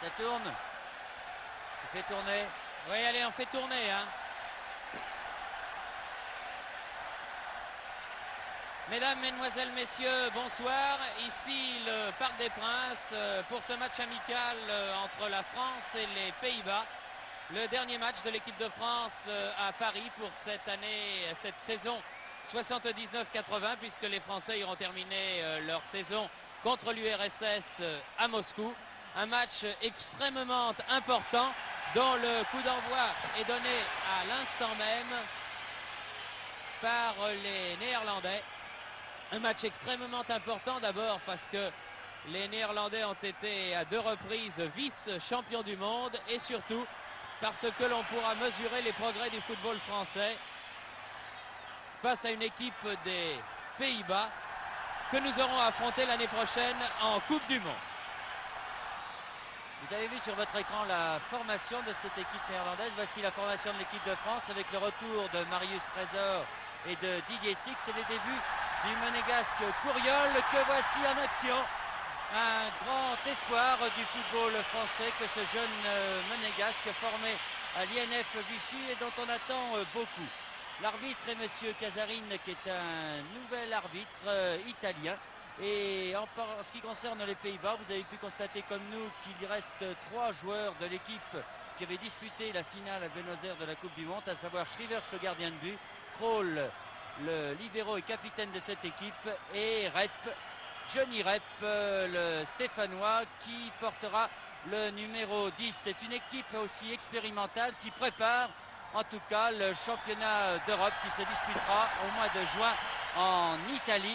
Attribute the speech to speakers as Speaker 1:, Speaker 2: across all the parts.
Speaker 1: Ça tourne. Il fait tourner.
Speaker 2: Oui, allez, on fait tourner. Hein. Mesdames, Mesdemoiselles, Messieurs, bonsoir. Ici le Parc des Princes pour ce match amical entre la France et les Pays-Bas. Le dernier match de l'équipe de France à Paris pour cette année, cette saison 79-80, puisque les Français iront terminer leur saison contre l'URSS à Moscou. Un match extrêmement important dont le coup d'envoi est donné à l'instant même par les Néerlandais. Un match extrêmement important d'abord parce que les Néerlandais ont été à 2 reprises vice-champions du monde et surtout parce que l'on pourra mesurer les progrès du football français face à une équipe des Pays-Bas que nous aurons affronté l'année prochaine en Coupe du Monde.
Speaker 1: Vous avez vu sur votre écran la formation de cette équipe néerlandaise. Voici la formation de l'équipe de France avec le retour de Marius Trésor et de Didier Six et les débuts du monégasque Couriol que voici en action. Un grand espoir du football français que ce jeune monégasque formé à l'INF Vichy et dont on attend beaucoup. L'arbitre est monsieur Casarine qui est un nouvel arbitre italien. Et en ce qui concerne les Pays-Bas, vous avez pu constater comme nous qu'il reste 3 joueurs de l'équipe qui avaient disputé la finale à Buenos Aires de la Coupe du Monde, à savoir Schrivers, le gardien de but, Krol, le libéro et capitaine de cette équipe, et Rep, Johnny Rep, le Stéphanois, qui portera le numéro 10. C'est une équipe aussi expérimentale qui prépare en tout cas le championnat d'Europe qui se disputera au mois de juin en Italie.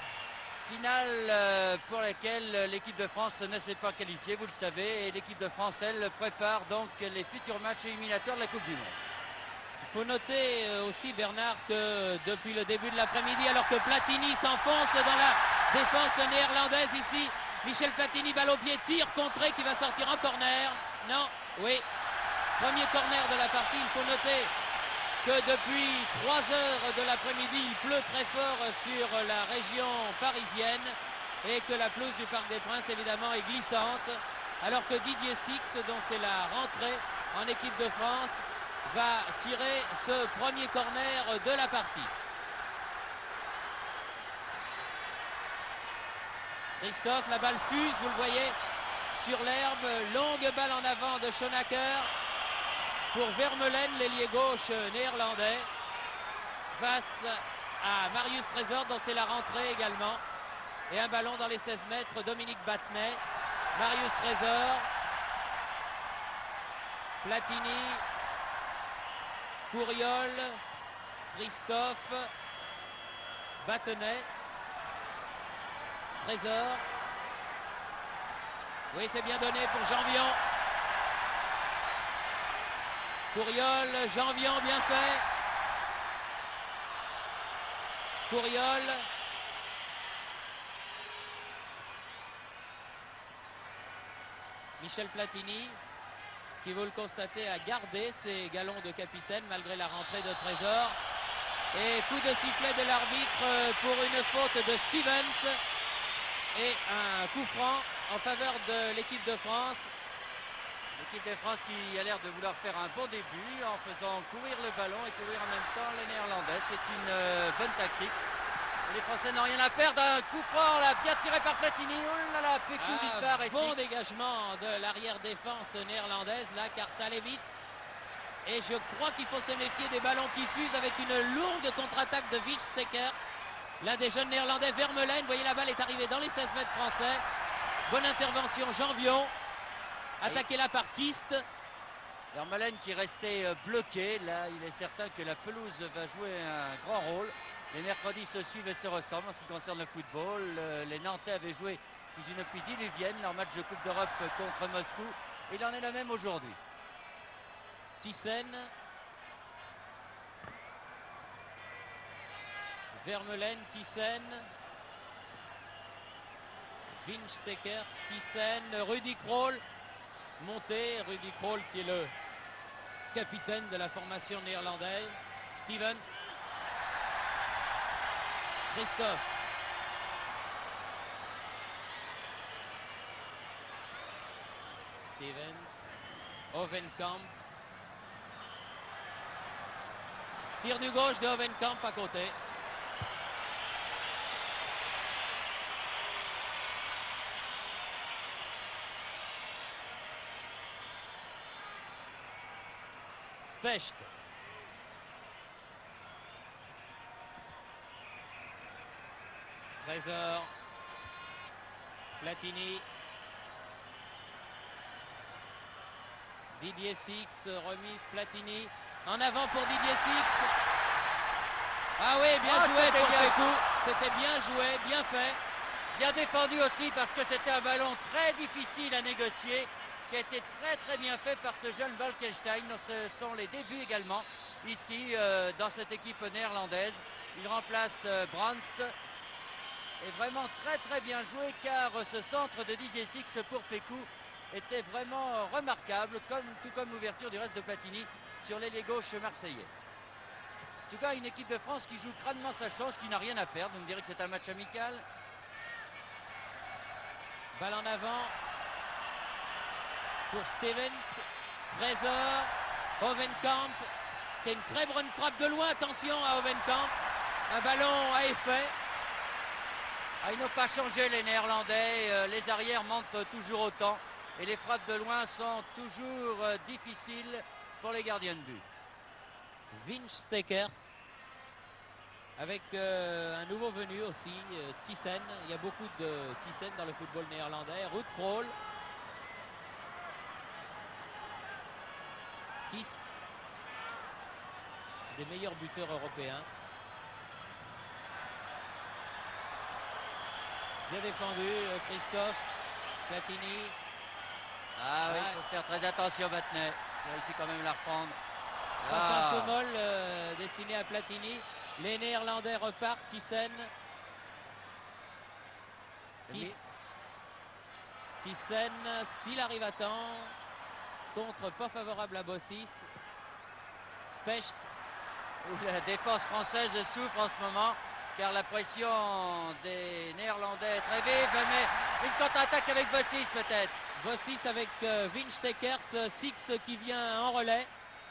Speaker 1: Finale pour laquelle l'équipe de France ne s'est pas qualifiée, vous le savez, et l'équipe de France, elle, prépare donc les futurs matchs éliminatoires de la Coupe du Monde.
Speaker 2: Il faut noter aussi, Bernard, que depuis le début de l'après-midi, alors que Platini s'enfonce dans la défense néerlandaise ici, Michel Platini, balle au pied, tir contré qui va sortir en corner. Non, oui, premier corner de la partie. Il faut noter que depuis 3 heures de l'après-midi, il pleut très fort sur la région parisienne et que la pelouse du Parc des Princes, évidemment, est glissante, alors que Didier Six, dont c'est la rentrée en équipe de France, va tirer ce premier corner de la partie. Christophe, la balle fuse, vous le voyez, sur l'herbe, longue balle en avant de Schoenacker pour Vermeulen, l'ailier gauche néerlandais, face à Marius Trésor, dont c'est la rentrée également. Et un ballon dans les 16 mètres, Dominique Battenet, Marius Trésor, Platini, Couriol, Christophe, Battenet, Trésor. Oui, c'est bien donné pour Janvion. Couriol, Janvion, bien fait. Couriol. Michel Platini, qui, vous le constatez, a gardé ses galons de capitaine malgré la rentrée de Trésor. Et coup de sifflet de l'arbitre pour une faute de Stevens. Et un coup franc en faveur de l'équipe de France.
Speaker 1: L'équipe de France qui a l'air de vouloir faire un bon début en faisant courir le ballon et courir en même temps les Néerlandais. C'est une bonne tactique. Les Français n'ont rien à perdre. Un coup franc là, bien tiré par Platini. Oh là là, Pécou vite part et
Speaker 2: bon
Speaker 1: Six.
Speaker 2: Dégagement de l'arrière-défense néerlandaise là, car ça allait vite. Et je crois qu'il faut se méfier des ballons qui fusent avec une lourde contre-attaque de Wijstekers. L'un des jeunes néerlandais, Vermeulen. Vous voyez, la balle est arrivée dans les 16 mètres français. Bonne intervention, Janvion. Attaqué là par Kist.
Speaker 1: Vermeulen qui restait bloqué. Là, il est certain que la pelouse va jouer un grand rôle. Les mercredis se suivent et se ressemblent en ce qui concerne le football. Les Nantais avaient joué sous une pluie diluvienne leur match de Coupe d'Europe contre Moscou. Il en est la même aujourd'hui.
Speaker 2: Thyssen. Vermeulen, Thyssen. Wijstekers, Thyssen, Rudy Krol. Monté, Rudy Krol qui est le capitaine de la formation néerlandaise. Stevens. Christophe. Stevens. Hovenkamp. Tir du gauche de Hovenkamp à côté. Specht. Trésor. Platini. Didier Six, remise Platini. En avant pour Didier Six. Ah oui, bien joué pour Pécou. C'était bien joué, bien fait.
Speaker 1: Bien défendu aussi parce que c'était un ballon très difficile à négocier qui a été très bien fait par ce jeune Bolkestein. Ce sont les débuts également ici dans cette équipe néerlandaise. Il remplace Brands. Et vraiment très bien joué car ce centre de Didier Six pour Pécou était vraiment remarquable, tout comme l'ouverture du reste de Platini sur l'ailier gauche marseillais. En tout cas, une équipe de France qui joue crânement sa chance, qui n'a rien à perdre. Vous me direz que c'est un match amical.
Speaker 2: Balle en avant pour Stevens. Trésor. Hovenkamp qui a une très bonne frappe de loin. Attention à Hovenkamp. Un ballon à effet.
Speaker 1: Ah, ils n'ont pas changé les Néerlandais. Les arrières mentent toujours autant. Et les frappes de loin sont toujours difficiles pour les gardiens de but.
Speaker 2: Winstekers avec un nouveau venu aussi, Thiessen. Il y a beaucoup de Thiessen dans le football néerlandais. Ruud Krol. Kist, des meilleurs buteurs européens. Bien défendu, Christophe. Platini.
Speaker 1: Ah oui, il faut faire très attention Battenet. Il a réussi quand même à la reprendre.
Speaker 2: Passe un peu molle destinée à Platini. Les Néerlandais repartent. Thiessen. Kist. Thiessen, s'il arrive à temps. Contre pas favorable à Bossis. Specht.
Speaker 1: La défense française souffre en ce moment car la pression des Néerlandais est très vive, mais une contre-attaque avec Bossis peut-être.
Speaker 2: Bossis avec Winstekers, Six qui vient en relais.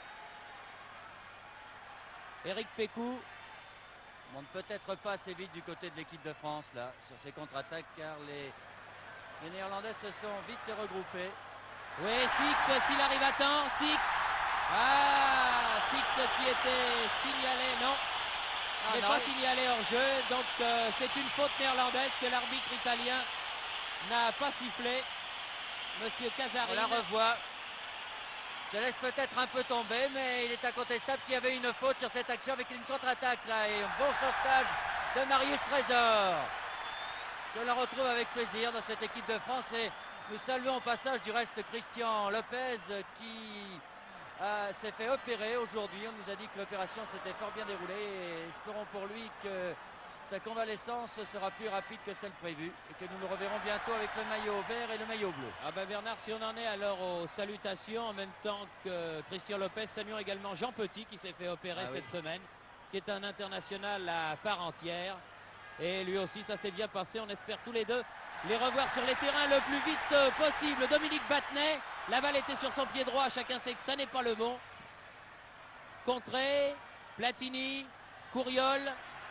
Speaker 2: Eric Pécou.
Speaker 1: Monte peut-être pas assez vite du côté de l'équipe de France là sur ces contre-attaques car les Néerlandais se sont vite regroupés.
Speaker 2: Oui, Six, s'il arrive à temps, Six. Ah, Six qui était signalé, non. Il n'est pas signalé hors jeu, donc c'est une faute néerlandaise que l'arbitre italien n'a pas sifflé. Monsieur Casarin.
Speaker 1: On la revoit. Se laisse peut-être un peu tomber, mais il est incontestable qu'il y avait une faute sur cette action avec une contre-attaque là et un bon sauvetage de Marius Trésor que l'on retrouve avec plaisir dans cette équipe de France. Et nous saluons au passage du reste Christian Lopez qui s'est fait opérer aujourd'hui. On nous a dit que l'opération s'était fort bien déroulée et espérons pour lui que sa convalescence sera plus rapide que celle prévue et que nous le reverrons bientôt avec le maillot vert et le maillot bleu.
Speaker 2: Ah ben Bernard, si on en est alors aux salutations en même temps que Christian Lopez, saluons également Jean Petit qui s'est fait opérer cette semaine, qui est un international à part entière. Et lui aussi, ça s'est bien passé. On espère tous les deux les revoir sur les terrains le plus vite possible. Dominique Battenet, la balle était sur son pied droit. Chacun sait que ça n'est pas le bon. Contré, Platini, Couriol.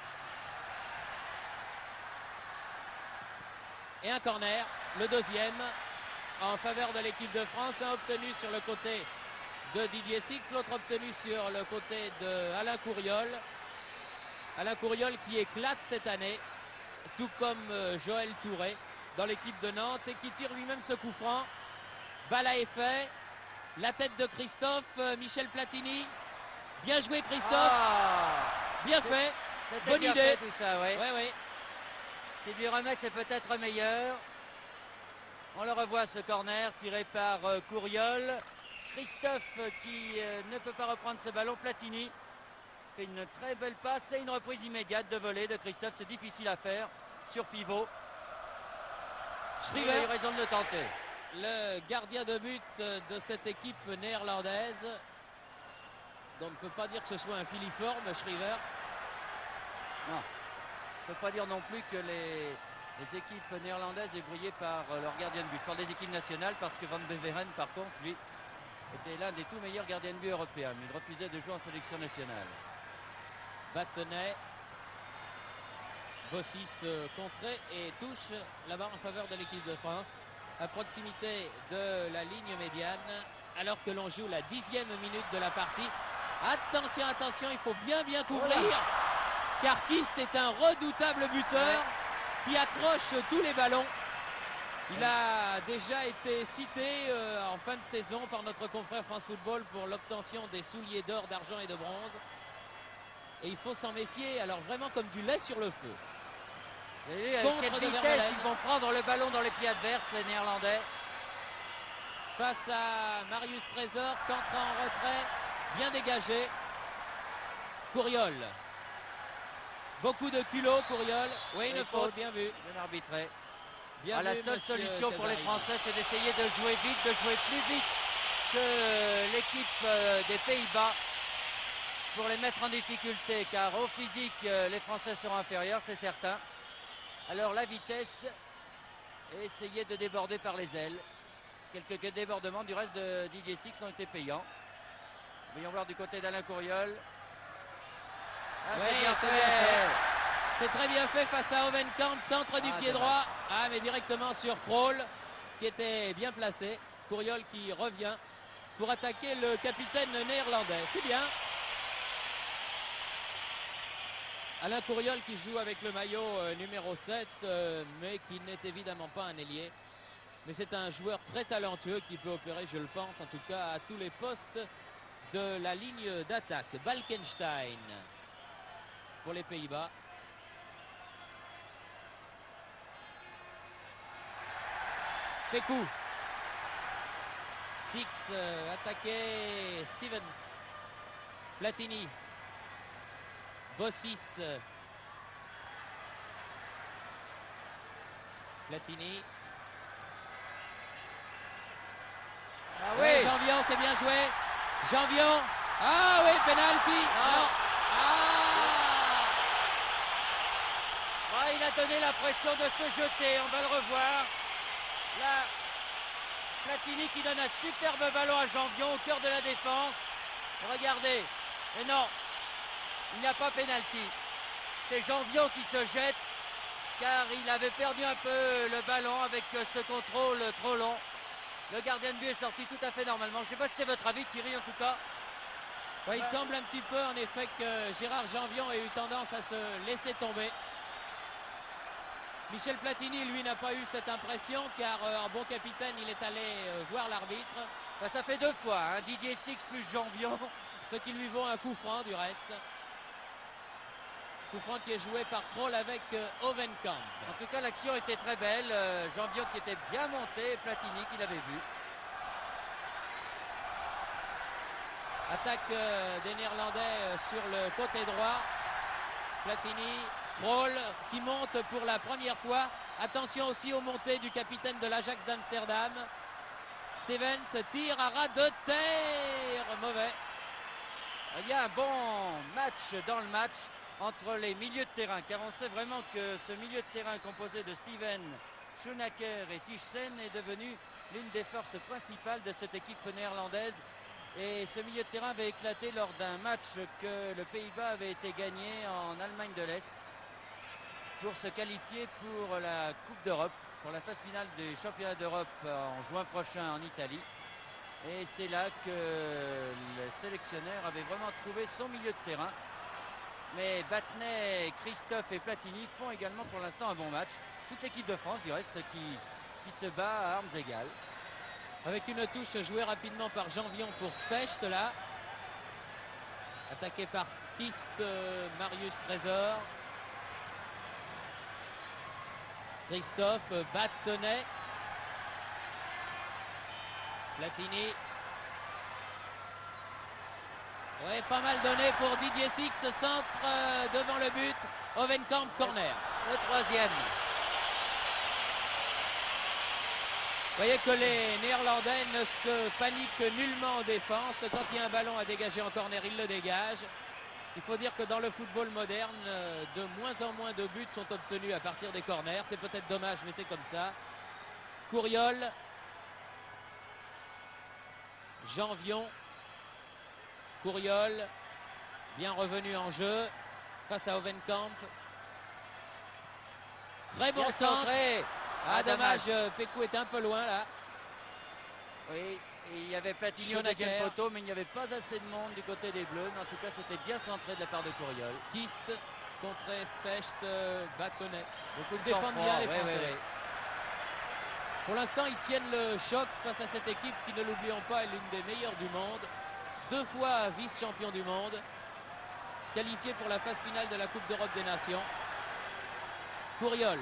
Speaker 2: Et un corner, le deuxième, en faveur de l'équipe de France. Un obtenu sur le côté de Didier Six, l'autre obtenu sur le côté de Alain Couriol. Alain Couriol qui éclate cette année, tout comme Joël Touré dans l'équipe de Nantes et qui tire lui-même ce coup franc. Balle à effet, la tête de Christophe, Michel Platini. Bien joué Christophe, bien fait, bonne idée.
Speaker 1: Fait, tout ça,
Speaker 2: ouais.
Speaker 1: S'il lui remet, c'est peut-être meilleur. On le revoit ce corner tiré par Couriol. Christophe qui ne peut pas reprendre ce ballon. Platini fait une très belle passe et une reprise immédiate de volée de Christophe. C'est difficile à faire sur pivot.
Speaker 2: Schrivers,
Speaker 1: il a eu raison de le tenter.
Speaker 2: Le gardien de but de cette équipe néerlandaise. Donc on ne peut pas dire que ce soit un filiforme, Schrivers.
Speaker 1: Non. On ne peut pas dire non plus que les Les équipes néerlandaises est brillées par leur gardien de but. Je parle des équipes nationales parce que Van Beveren, par contre, lui, était l'un des tout meilleurs gardiens de but européens. Mais il refusait de jouer en sélection nationale.
Speaker 2: Battenay. Bossis contré et touche là-bas en faveur de l'équipe de France. À proximité de la ligne médiane. Alors que l'on joue la 10e minute de la partie. Attention, attention, il faut bien couvrir. Car Kist est un redoutable buteur qui accroche tous les ballons. Il a déjà été cité en fin de saison par notre confrère France Football pour l'obtention des souliers d'or, d'argent et de bronze. Et il faut s'en méfier, alors vraiment comme du lait sur le feu.
Speaker 1: Contre quelle vitesse ils vont prendre le ballon dans les pieds adverses, les Néerlandais.
Speaker 2: Face à Marius Trésor, centre en retrait, bien dégagé. Couriol. Beaucoup de culot, Couriol. Oui, une faute, bien vu.
Speaker 1: Bien arbitré.
Speaker 2: Bien
Speaker 1: la seule solution pour les Français, c'est d'essayer de jouer vite, de jouer plus vite que l'équipe des Pays-Bas pour les mettre en difficulté, car au physique, les Français seront inférieurs, c'est certain. Alors la vitesse, et essayer de déborder par les ailes. Quelques débordements du reste de Didier Six ont été payants. Voyons voir du côté d'Alain Couriol.
Speaker 2: C'est bien fait. C'est très bien fait face à Ovenkamp, centre du pied droit. Mais directement sur Krol, qui était bien placé. Couriol qui revient pour attaquer le capitaine néerlandais. C'est bien. Alain Couriol qui joue avec le maillot numéro 7, mais qui n'est évidemment pas un ailier. Mais c'est un joueur très talentueux qui peut opérer, je le pense, en tout cas à tous les postes de la ligne d'attaque. Balkenstein pour les Pays-Bas. Pécou. Six attaqué. Stevens. Platini. Bossis. Platini.
Speaker 1: Ah oui,
Speaker 2: Janvion, c'est bien joué. Janvion. Ah oui, penalty. Non.
Speaker 1: Il a donné l'impression de se jeter. On va le revoir. Là, Platini qui donne un superbe ballon à Janvion au cœur de la défense. Regardez. Et non, il n'y a pas pénalty. C'est Janvion qui se jette car il avait perdu un peu le ballon avec ce contrôle trop long. Le gardien de but est sorti tout à fait normalement. Je ne sais pas si c'est votre avis, Thierry, en tout cas.
Speaker 2: Il semble un petit peu en effet que Gérard Janvion ait eu tendance à se laisser tomber. Michel Platini, lui, n'a pas eu cette impression car en bon capitaine, il est allé voir l'arbitre.
Speaker 1: Ça fait deux fois, hein, Didier Six plus Janvion.
Speaker 2: Ce qui lui vaut un coup franc du reste. Coup franc qui est joué par Krol avec Ovenkamp.
Speaker 1: En tout cas, l'action était très belle. Janvion qui était bien monté, Platini qui l'avait vu.
Speaker 2: Attaque des Néerlandais sur le côté droit. Platini, Krol qui monte pour la première fois. Attention aussi aux montées du capitaine de l'Ajax d'Amsterdam. Stevens tire à ras de terre. Mauvais.
Speaker 1: Il y a un bon match dans le match entre les milieux de terrain, car on sait vraiment que ce milieu de terrain composé de Steven, Schoenacker et Tichsen est devenu l'une des forces principales de cette équipe néerlandaise. Et ce milieu de terrain avait éclaté lors d'un match que le Pays-Bas avait été gagné en Allemagne de l'Est pour se qualifier pour la Coupe d'Europe, pour la phase finale du championnat d'Europe en juin prochain en Italie. Et c'est là que le sélectionneur avait vraiment trouvé son milieu de terrain. Mais Battenay, Christophe et Platini font également pour l'instant un bon match. Toute l'équipe de France du reste qui se bat à armes égales.
Speaker 2: Avec une touche jouée rapidement par Janvion pour Specht là. Attaqué par Kist, Marius Trésor. Christophe, Battenay. Platini. Oui, pas mal donné pour Didier Six, centre devant le but. Ovenkamp, corner.
Speaker 1: Le troisième.
Speaker 2: Vous voyez que les Néerlandais ne se paniquent nullement en défense. Quand il y a un ballon à dégager en corner, ils le dégagent. Il faut dire que dans le football moderne, de moins en moins de buts sont obtenus à partir des corners. C'est peut-être dommage, mais c'est comme ça. Couriol. Janvion. Couriol. Bien revenu en jeu face à Hovenkamp. Très bon centre. Ah, dommage, Pécou est un peu loin là.
Speaker 1: Oui, et il y avait Platini au deuxième poteau, mais il n'y avait pas assez de monde du côté des Bleus. Mais en tout cas, c'était bien centré de la part de Couriol.
Speaker 2: Kist contre Specht, Bâtonnet.
Speaker 1: Beaucoup de
Speaker 2: défendent bien les
Speaker 1: ouais,
Speaker 2: Français.
Speaker 1: ouais, ouais.
Speaker 2: Pour l'instant, ils tiennent le choc face à cette équipe qui, ne l'oublions pas, est l'une des meilleures du monde. 2 fois vice-champion du monde. Qualifié pour la phase finale de la Coupe d'Europe des Nations. Couriol.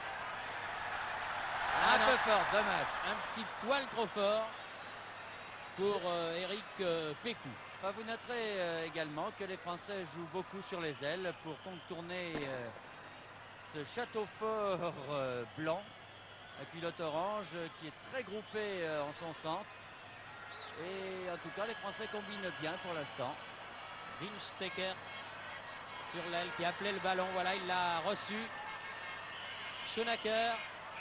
Speaker 1: Un peu fort, dommage.
Speaker 2: Un petit poil trop fort pour Eric Pécou.
Speaker 1: Enfin, vous noterez également que les Français jouent beaucoup sur les ailes pour contourner ce château fort blanc, à culotte orange, qui est très groupé en son centre. Et en tout cas, les Français combinent bien pour l'instant.
Speaker 2: Winstekers sur l'aile qui appelait le ballon. Voilà, il l'a reçu. Schoenacker.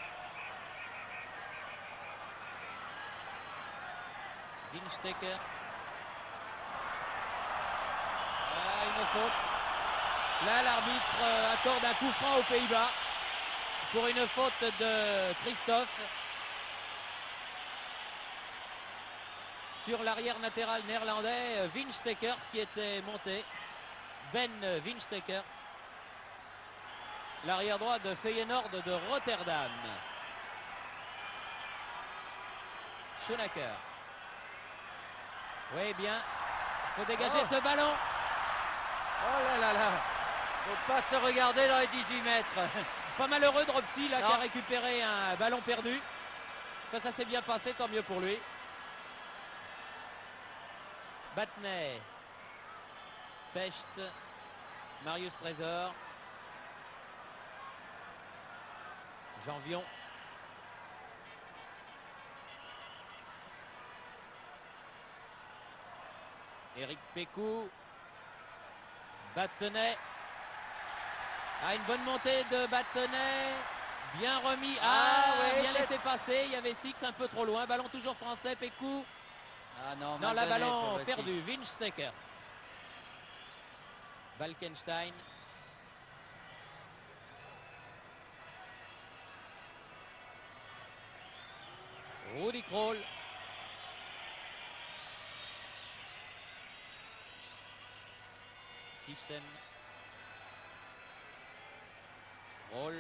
Speaker 2: Winstekers. Une faute. Là, l'arbitre accorde un coup franc aux Pays-Bas pour une faute de Christophe sur l'arrière latéral néerlandais Winstekers qui était monté. Ben Winstekers, l'arrière droit de Feyenoord de Rotterdam. Schoenacker. Oui, bien. Il faut dégager ce ballon.
Speaker 1: Oh là là là. Faut pas se regarder dans les 18 mètres.
Speaker 2: Pas malheureux Dropsy là, qui a récupéré un ballon perdu. Enfin, ça s'est bien passé, tant mieux pour lui. Battenet. Specht. Marius Trésor. Janvion. Eric Pécou. Battenet. Ah, une bonne montée de Battenet. Bien remis. Ouais, bien laissé passer. Il y avait Six un peu trop loin. Ballon toujours français. Pécou.
Speaker 1: Ah non,
Speaker 2: la ballon perdu. Winstekers. Balkenstein. Rudi Krol. Thyssen. Krol.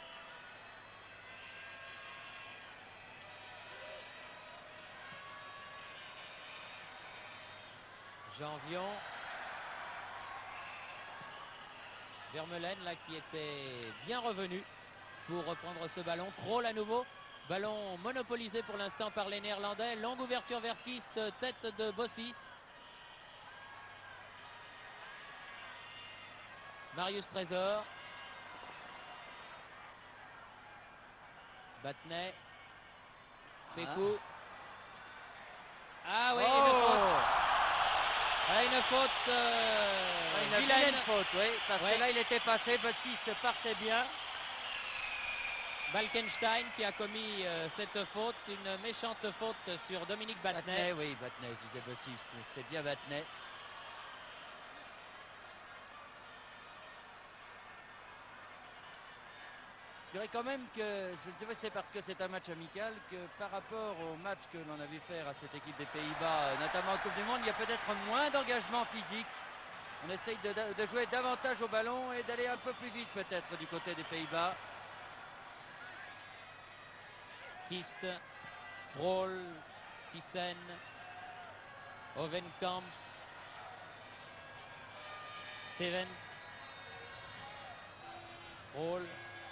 Speaker 2: Janvion. Vermeulen là qui était bien revenu pour reprendre ce ballon. Krol à nouveau. Ballon monopolisé pour l'instant par les Néerlandais. Longue ouverture vers Kist, tête de Bossis. Marius Trésor. Battenet. Pécou. Ah oui, une faute. Une faute.
Speaker 1: Une vilaine faute, oui. Parce que là, il était passé. Bossis partait bien.
Speaker 2: Balkenstein qui a commis cette faute. Une méchante faute sur Dominique Battenet.
Speaker 1: Oui, Battenet, je disais Bossis. C'était bien Battenet. Je dirais quand même que, je ne sais pas si c'est parce que c'est un match amical, que par rapport au match que l'on a vu faire à cette équipe des Pays-Bas, notamment en Coupe du Monde, il y a peut-être moins d'engagement physique. On essaye de jouer davantage au ballon et d'aller un peu plus vite peut-être du côté des Pays-Bas.
Speaker 2: Kist, Krol, Thyssen, Hovenkamp, Stevens, Krol.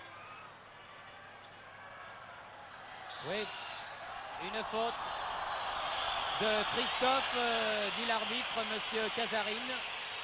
Speaker 2: Oui, une faute de Christophe, dit l'arbitre, monsieur Casarine,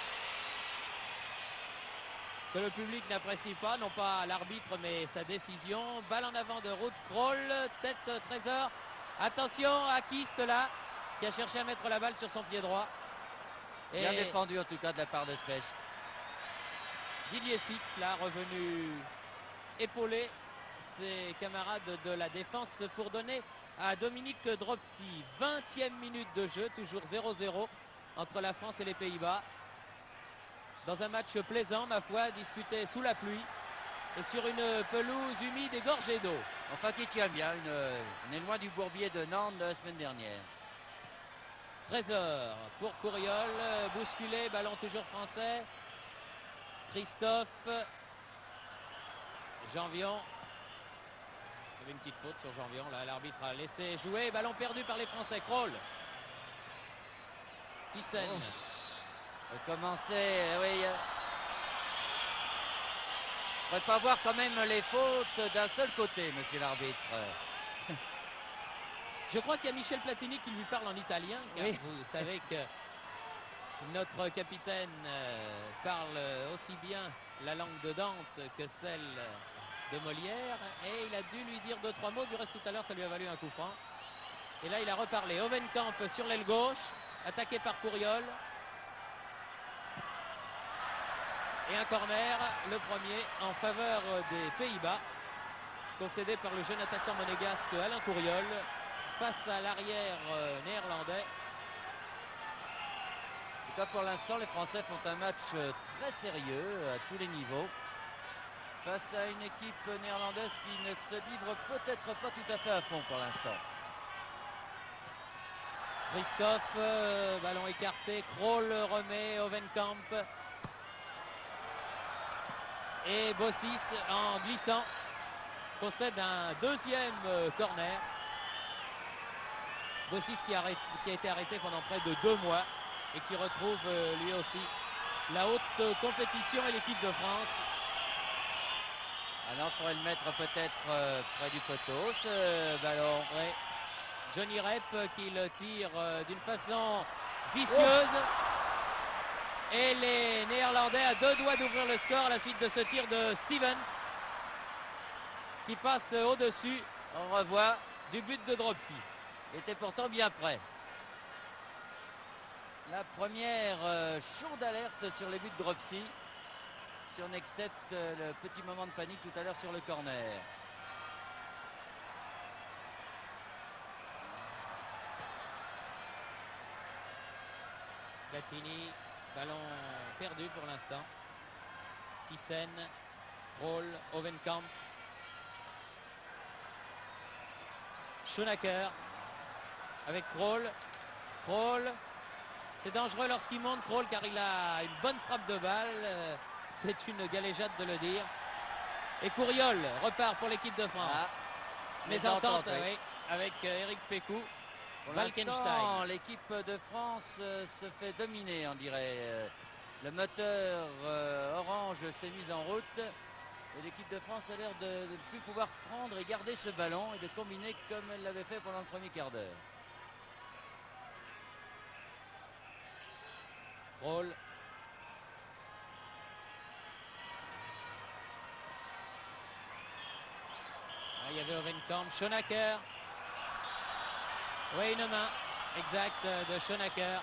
Speaker 2: que le public n'apprécie pas, non pas l'arbitre mais sa décision. Balle en avant de Ruud Krol, tête Trésor. Attention à Kist là, qui a cherché à mettre la balle sur son pied droit.
Speaker 1: Bien défendu en tout cas de la part de Specht.
Speaker 2: Didier Six, là, revenu épauler ses camarades de la défense pour donner à Dominique Dropsy. 20e minute de jeu, toujours 0-0 entre la France et les Pays-Bas. Dans un match plaisant, ma foi, disputé sous la pluie et sur une pelouse humide et gorgée d'eau.
Speaker 1: Enfin, qui tient bien, on est loin du bourbier de Nantes de la semaine dernière.
Speaker 2: Trésor pour Couriol, bousculé, ballon toujours français. Christophe, Janvion. Il y avait une petite faute sur Janvion, là l'arbitre a laissé jouer, ballon perdu par les Français. Kroll. Thyssen.
Speaker 1: Commencer, oui. On ne pourrait pas voir quand même les fautes d'un seul côté, monsieur l'arbitre.
Speaker 2: Je crois qu'il y a Michel Platini qui lui parle en italien, car oui. Vous savez que notre capitaine parle aussi bien la langue de Dante que celle de Molière, et il a dû lui dire 2-3 mots. Du reste, tout à l'heure, ça lui a valu un coup franc. Et là, il a reparlé. Hovenkamp sur l'aile gauche, attaqué par Couriol. Et un corner, le premier, en faveur des Pays-Bas, concédé par le jeune attaquant monégasque Alain Couriol, face à l'arrière néerlandais.
Speaker 1: En tout cas, pour l'instant, les Français font un match très sérieux à tous les niveaux, face à une équipe néerlandaise qui ne se livre peut-être pas tout à fait à fond pour l'instant.
Speaker 2: Christophe, ballon écarté, Kroll remet, Hovenkamp. Et Bossis, en glissant, concède un deuxième corner. Bossis qui a été arrêté pendant près de 2 mois et qui retrouve lui aussi la haute compétition et l'équipe de France.
Speaker 1: Alors, il faudrait le mettre peut-être près du poteau, ce ballon.
Speaker 2: Oui. Johnny Rep qui le tire d'une façon vicieuse. Et les Néerlandais à 2 doigts d'ouvrir le score à la suite de ce tir de Stevens qui passe au-dessus.
Speaker 1: On revoit
Speaker 2: du but de Dropsy.
Speaker 1: Il était pourtant bien prêt. La première chaude alerte sur les buts de Dropsy, si on accepte le petit moment de panique tout à l'heure sur le corner.
Speaker 2: Platini, ballon perdu pour l'instant. Thyssen, Kroll, Hovenkamp. Schoenacker avec Kroll. Kroll, c'est dangereux lorsqu'il monte Kroll car il a une bonne frappe de balle. C'est une galéjade de le dire. Et Couriol repart pour l'équipe de France. Mésentente, oui, avec Eric Pécou.
Speaker 1: Pour l'instant, l'équipe de France se fait dominer, on dirait. Le moteur orange s'est mis en route. Et l'équipe de France a l'air de ne plus pouvoir prendre et garder ce ballon et de combiner comme elle l'avait fait pendant le premier quart d'heure.
Speaker 2: Kroll. Il y avait Hovenkamp, Schoenacker. Oui, une main exacte de Schoenacker.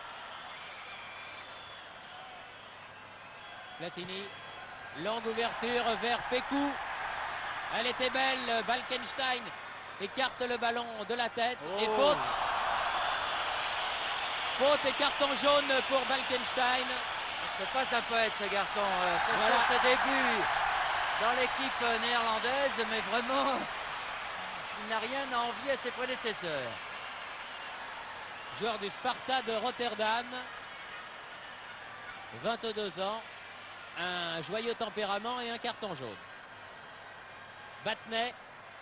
Speaker 2: Platini, longue ouverture vers Pécou. Elle était belle, Balkenstein écarte le ballon de la tête et faute. Faute et carton jaune pour Balkenstein.
Speaker 1: C'est pas un poète ce garçon, ce sont ses débuts dans l'équipe néerlandaise, mais vraiment, il n'a rien à envier à ses prédécesseurs.
Speaker 2: Joueur du Sparta de Rotterdam, 22 ans, un joyeux tempérament et un carton jaune. Battenet.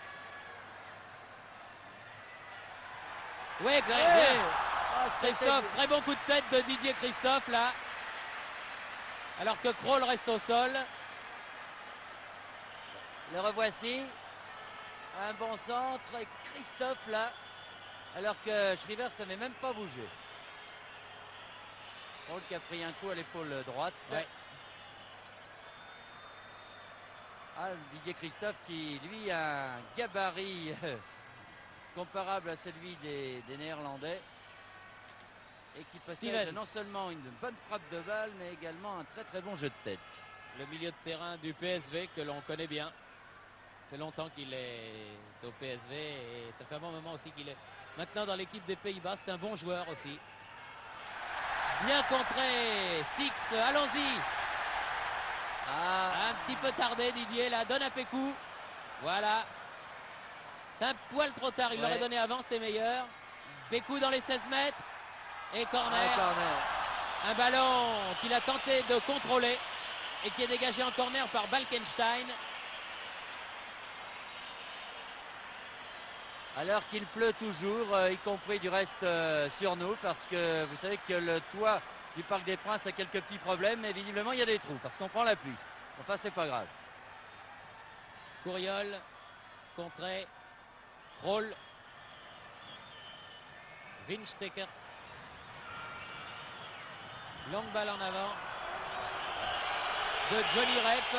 Speaker 2: Oui, Christophe, très bon coup de tête de Didier Christophe là. Alors que Kroll reste au sol.
Speaker 1: Le revoici. Un bon centre et Christophe là. Alors que Schrivers n'avait même pas bougé. Kroll qui a pris un coup à l'épaule droite.
Speaker 2: Ouais.
Speaker 1: Didier Christophe qui lui a un gabarit comparable à celui des Néerlandais. et qui possède
Speaker 2: Stevens.
Speaker 1: non seulement une bonne frappe de balle, mais également un très bon jeu de tête.
Speaker 2: Le milieu de terrain du PSV que l'on connaît bien. Ça fait longtemps qu'il est au PSV et ça fait un bon moment aussi qu'il est maintenant dans l'équipe des Pays-Bas. C'est un bon joueur aussi. Bien contré, Six, allons-y. Un petit peu tardé Didier, là, donne à Pécou. Voilà. C'est un poil trop tard, il l'aurait donné avant, c'était meilleur. Pécou dans les 16 mètres. Et corner. Un ballon qu'il a tenté de contrôler et qui est dégagé en corner par Balkenstein.
Speaker 1: Alors qu'il pleut toujours, y compris du reste sur nous, parce que vous savez que le toit du Parc des Princes a quelques petits problèmes, mais visiblement il y a des trous, parce qu'on prend la pluie. Enfin, c'est pas grave.
Speaker 2: Courriol, contré, Kroll, Winstekers. Longue balle en avant de Johnny Rep,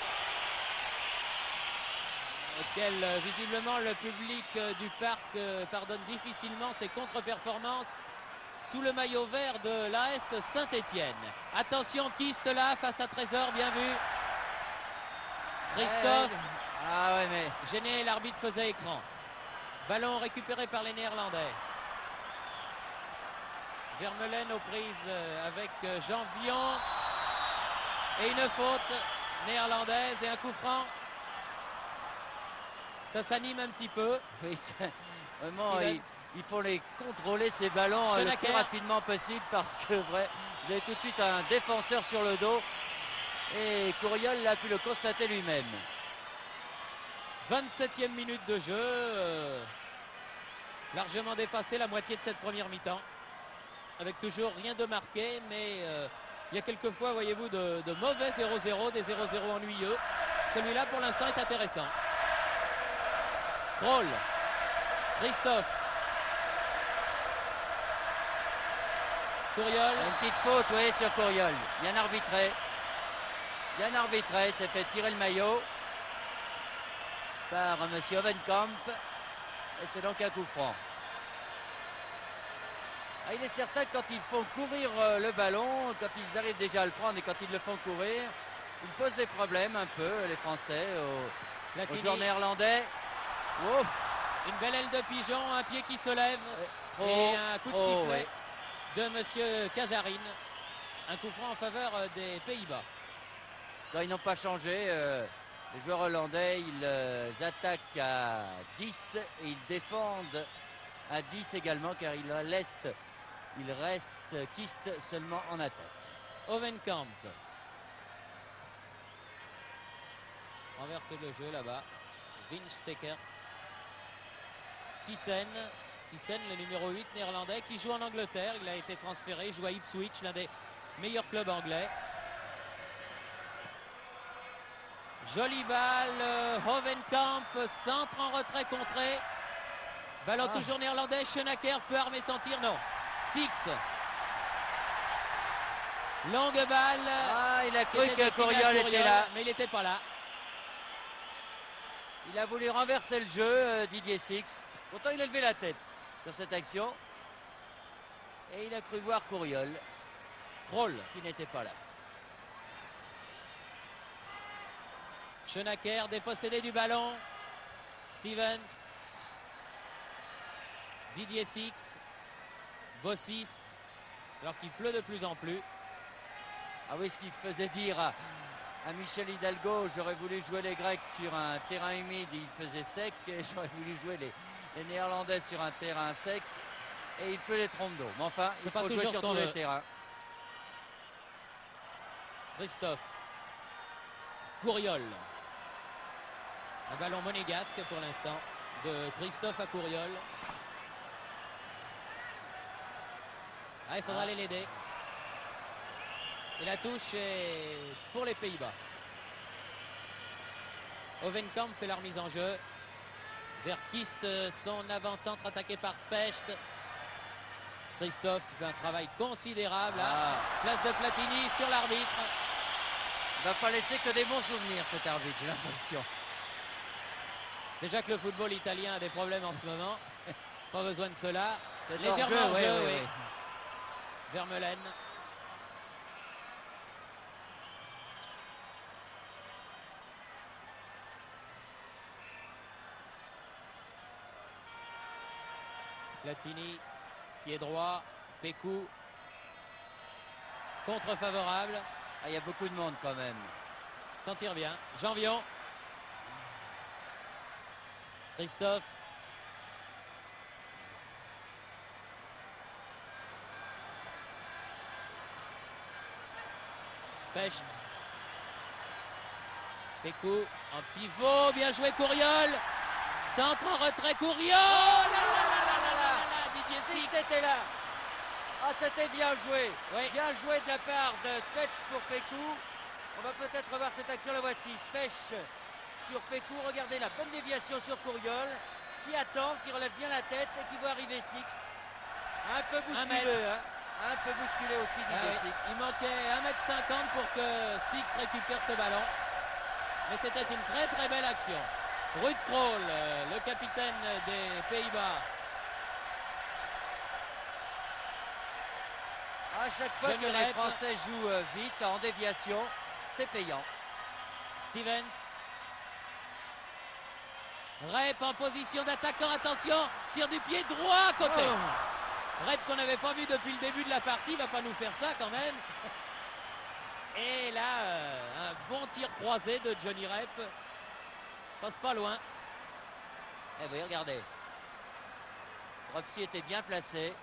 Speaker 2: auquel visiblement le public du parc pardonne difficilement ses contre-performances sous le maillot vert de l'AS Saint-Étienne. Attention, Kist là face à Trésor, bien vu. Christophe,
Speaker 1: mais
Speaker 2: gêné, l'arbitre faisait écran. Ballon récupéré par les Néerlandais. Vermeulen aux prises avec Jean Vion. Et une faute néerlandaise et un coup franc. Ça s'anime un petit peu.
Speaker 1: Oui, vraiment, il faut les contrôler ces ballons le plus rapidement possible parce que vous avez tout de suite un défenseur sur le dos. Et Courriol a pu le constater lui-même.
Speaker 2: 27e minute de jeu. Largement dépassé la moitié de cette première mi-temps. Avec toujours rien de marqué, mais il y a quelquefois, voyez-vous, de mauvais 0-0, des 0-0 ennuyeux. Celui-là, pour l'instant, est intéressant. Kroll, Christophe. Courriol.
Speaker 1: Une petite faute, oui, sur Courriol. Bien arbitré. Bien arbitré, s'est fait tirer le maillot par M. Hovenkamp. Et c'est donc un coup franc. Il est certain que quand ils font courir le ballon, quand ils arrivent déjà à le prendre et quand ils le font courir, ils posent des problèmes un peu, les Français, aux joueurs néerlandais. Ouf.
Speaker 2: Une belle aile de pigeon, un pied qui se lève et un coup de sifflet de Monsieur Casarine. Un coup franc en faveur des Pays-Bas.
Speaker 1: Quand ils n'ont pas changé, les joueurs hollandais, ils attaquent à 10 et ils défendent à 10 également car il reste Kist seulement en attaque.
Speaker 2: Hovenkamp renverse le jeu là-bas. Winstekers. Thyssen, le numéro 8 néerlandais qui joue en Angleterre. Il a été transféré, il joue à Ipswich, l'un des meilleurs clubs anglais. Jolie balle, Hovenkamp, centre en retrait contré. Ballon toujours néerlandais, Schoenaker peut armer son tir, non. Six. Longue balle.
Speaker 1: Il a cru que Courriol était là.
Speaker 2: Mais il n'était pas là.
Speaker 1: Il a voulu renverser le jeu, Didier Six. Pourtant, il a levé la tête sur cette action. Et il a cru voir Courriol.
Speaker 2: Kroll
Speaker 1: qui n'était pas là.
Speaker 2: Schoenaker dépossédé du ballon. Stevens. Didier Six. Bossis. Alors qu'il pleut de plus en plus.
Speaker 1: Ah oui, ce qu'il faisait dire à Michel Hidalgo, j'aurais voulu jouer les Grecs sur un terrain humide, il faisait sec, et j'aurais voulu jouer les Néerlandais sur un terrain sec, et il peut les trompes d'eau. Mais enfin, il faut jouer sur tous les terrains.
Speaker 2: Christophe. Courriol. Un ballon monégasque pour l'instant de Christophe à Courriol. Il faudra aller l'aider. Et la touche est pour les Pays-Bas. Hovenkamp fait la remise en jeu. Vers Kist, son avant-centre attaqué par Specht. Christophe qui fait un travail considérable. Place de Platini sur l'arbitre.
Speaker 1: Il ne va pas laisser que des bons souvenirs cet arbitre, j'ai l'impression.
Speaker 2: Déjà que le football italien a des problèmes en ce moment. Pas besoin de cela.
Speaker 1: Légèrement hors jeu, oui.
Speaker 2: Vermeulen. Platini, pied droit, Pécou. Contre favorable.
Speaker 1: Ah, il y a beaucoup de monde quand même.
Speaker 2: S'en tire bien. Janvion. Christophe. Specht. Pécou en pivot. Bien joué Couriol. Centre en retrait Couriol. Didier Six.
Speaker 1: C'était là. Ah, c'était bien joué.
Speaker 2: Oui.
Speaker 1: Bien joué de la part de Specht pour Pécou. On va peut-être revoir cette action. La voici. Specht sur Pécou. Regardez la bonne déviation sur Couriol. Qui attend, qui relève bien la tête et qui voit arriver Six. Un peu bousculé. Un peu bousculé aussi Didier Six.
Speaker 2: Il manquait 1,50 m pour que Six récupère ce ballon. Mais c'était une très très belle action. Ruud Krol, le capitaine des Pays-Bas.
Speaker 1: À chaque fois que les Français jouent vite en déviation, c'est payant.
Speaker 2: Stevens. Rep en position d'attaquant. Attention, tir du pied droit à côté. Rep qu'on n'avait pas vu depuis le début de la partie, il va pas nous faire ça quand même. Et là, un bon tir croisé de Johnny Rep. Passe pas loin.
Speaker 1: Eh bien, regardez. Dropsy était bien placé.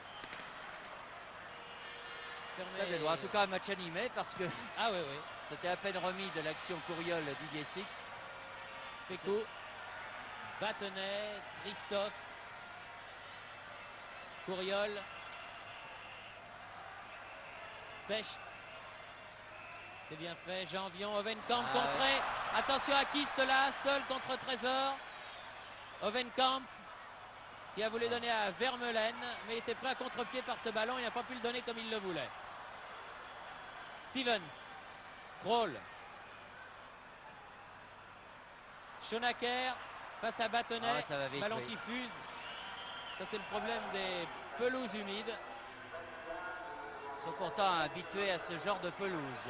Speaker 1: En tout cas, un match animé parce que c'était à peine remis de l'action Couriol Didier Six.
Speaker 2: Pécou, Battenet, Christophe, Couriol, Specht. C'est bien fait. Janvion, Ovenkamp contré. Attention à Kist là, seul contre Trésor. Ovenkamp qui a voulu donner à Vermeulen, mais il était pris à contre-pied par ce ballon. Il n'a pas pu le donner comme il le voulait. Stevens, Krol, Schonacker face à Battenet, ballon qui fuse. Ça c'est le problème des pelouses humides.
Speaker 1: Ils sont pourtant habitués à ce genre de pelouse,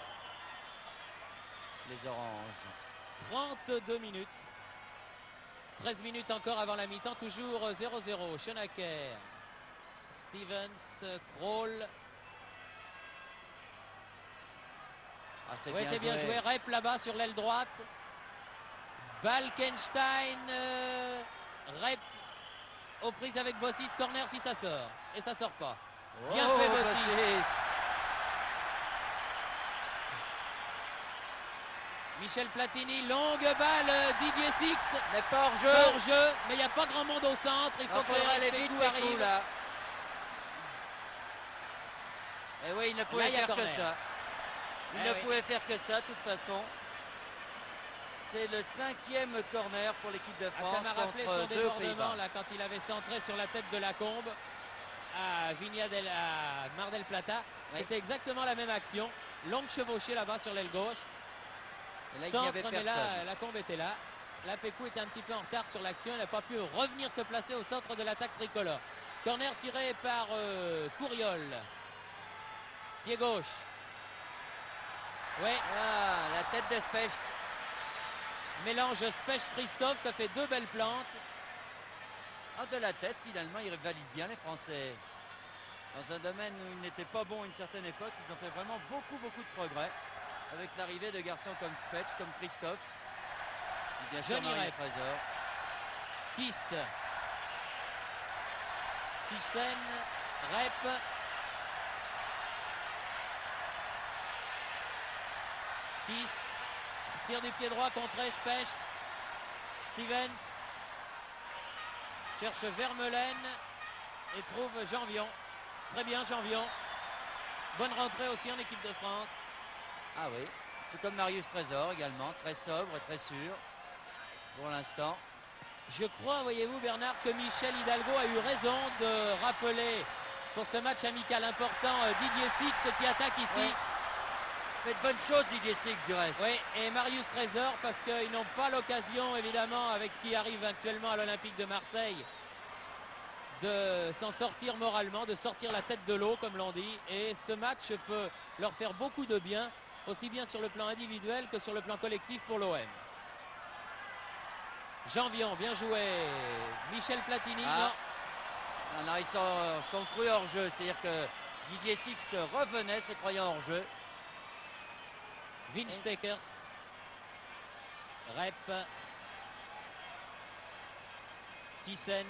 Speaker 1: les Oranges.
Speaker 2: 32 minutes. 13 minutes encore avant la mi-temps, toujours 0-0. Schonacker, Stevens, Krol.
Speaker 1: Ah, c'est
Speaker 2: bien joué. Rep là-bas sur l'aile droite. Balkenstein. Rep aux prises avec Bossis. Corner si ça sort. Et ça sort pas. Bien fait Bossis. Michel Platini, longue balle, Didier Six.
Speaker 1: Mais pas hors jeu.
Speaker 2: Hors jeu, mais il n'y a pas grand monde au centre. Il faut que Pécou arrive.
Speaker 1: Là. Et oui, il ne pouvait faire que ça. Il ne pouvait faire que ça, de toute façon. C'est le 5e corner pour l'équipe de France.
Speaker 2: Ça m'a rappelé son
Speaker 1: deux
Speaker 2: débordement là, quand il avait centré sur la tête de Lacombe à Mar del Plata. C'était exactement la même action. Longue chevauchée là-bas sur l'aile gauche.
Speaker 1: Là,
Speaker 2: Centre, mais là, Lacombe était là. Là, Pécou était un petit peu en retard sur l'action. Il n'a pas pu revenir se placer au centre de l'attaque tricolore. Corner tiré par Couriol. Pied gauche.
Speaker 1: La tête de Specht.
Speaker 2: Mélange Specht-Christophe, ça fait deux belles plantes.
Speaker 1: De la tête, finalement, ils rivalisent bien les Français. Dans un domaine où ils n'étaient pas bons à une certaine époque, ils ont fait vraiment beaucoup de progrès. Avec l'arrivée de garçons comme Specht, comme Christophe. Et bien sûr, Marius Trésor.
Speaker 2: Kist. Thyssen. Rep. Kist. Tir du pied droit contre Specht. Stevens. Cherche Vermeulen. Et trouve Janvion. Très bien Janvion. Bonne rentrée aussi en équipe de France.
Speaker 1: Ah oui, tout comme Marius Trésor également, très sobre, très sûr pour l'instant.
Speaker 2: Je crois, voyez-vous Bernard, que Michel Hidalgo a eu raison de rappeler pour ce match amical important Didier Six qui attaque ici.
Speaker 1: Oui. Fait de bonnes choses Didier Six du reste.
Speaker 2: Oui, et Marius Trésor parce qu'ils n'ont pas l'occasion évidemment avec ce qui arrive actuellement à l'Olympique de Marseille de s'en sortir moralement, de sortir la tête de l'eau comme l'on dit, et ce match peut leur faire beaucoup de bien, aussi bien sur le plan individuel que sur le plan collectif pour l'OM. Jean Vion, bien joué. Michel Platini, non.
Speaker 1: Non, ils sont crus hors jeu, c'est-à-dire que Didier Six revenait se croyant hors jeu.
Speaker 2: Vince Stekers, Rep, Thyssen,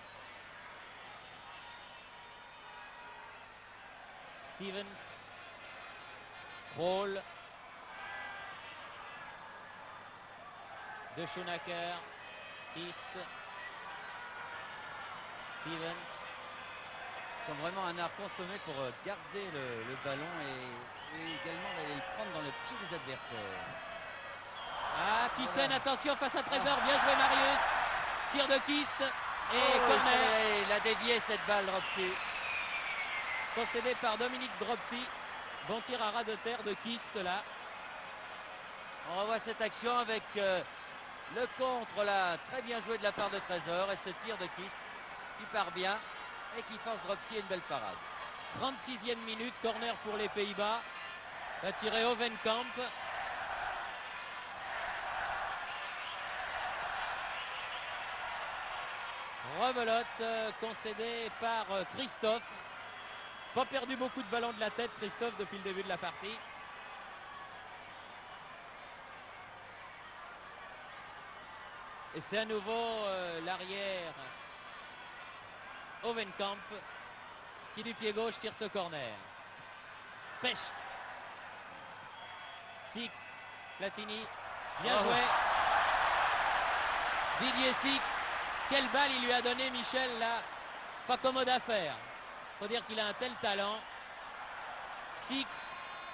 Speaker 2: Stevens, Kroll, De Schoenacker, Kist, Stevens.
Speaker 1: Ils sont vraiment un art consommé pour garder le ballon et également d'aller le prendre dans le pied des adversaires.
Speaker 2: Ah, Thyssen, attention face à Trésor, bien joué Marius. Tir de Kist et corner.
Speaker 1: Il a dévié cette balle, Dropsy.
Speaker 2: Concédé par Dominique Dropsy. Bon tir à ras de terre de Kist là.
Speaker 1: On revoit cette action avec le contre là, très bien joué de la part de Trésor et ce tir de Kist qui part bien et qui force Dropsy à une belle parade.
Speaker 2: 36e minute, corner pour les Pays-Bas. Va tirer Hovenkamp. Rebelote concédé par Christophe. Pas perdu beaucoup de ballons de la tête Christophe depuis le début de la partie. Et c'est à nouveau l'arrière Hovenkamp qui du pied gauche tire ce corner. Specht. Six. Platini. Bien joué. Didier Six. Quelle balle il lui a donné Michel là. Pas commode à faire. Faut dire qu'il a un tel talent. Six.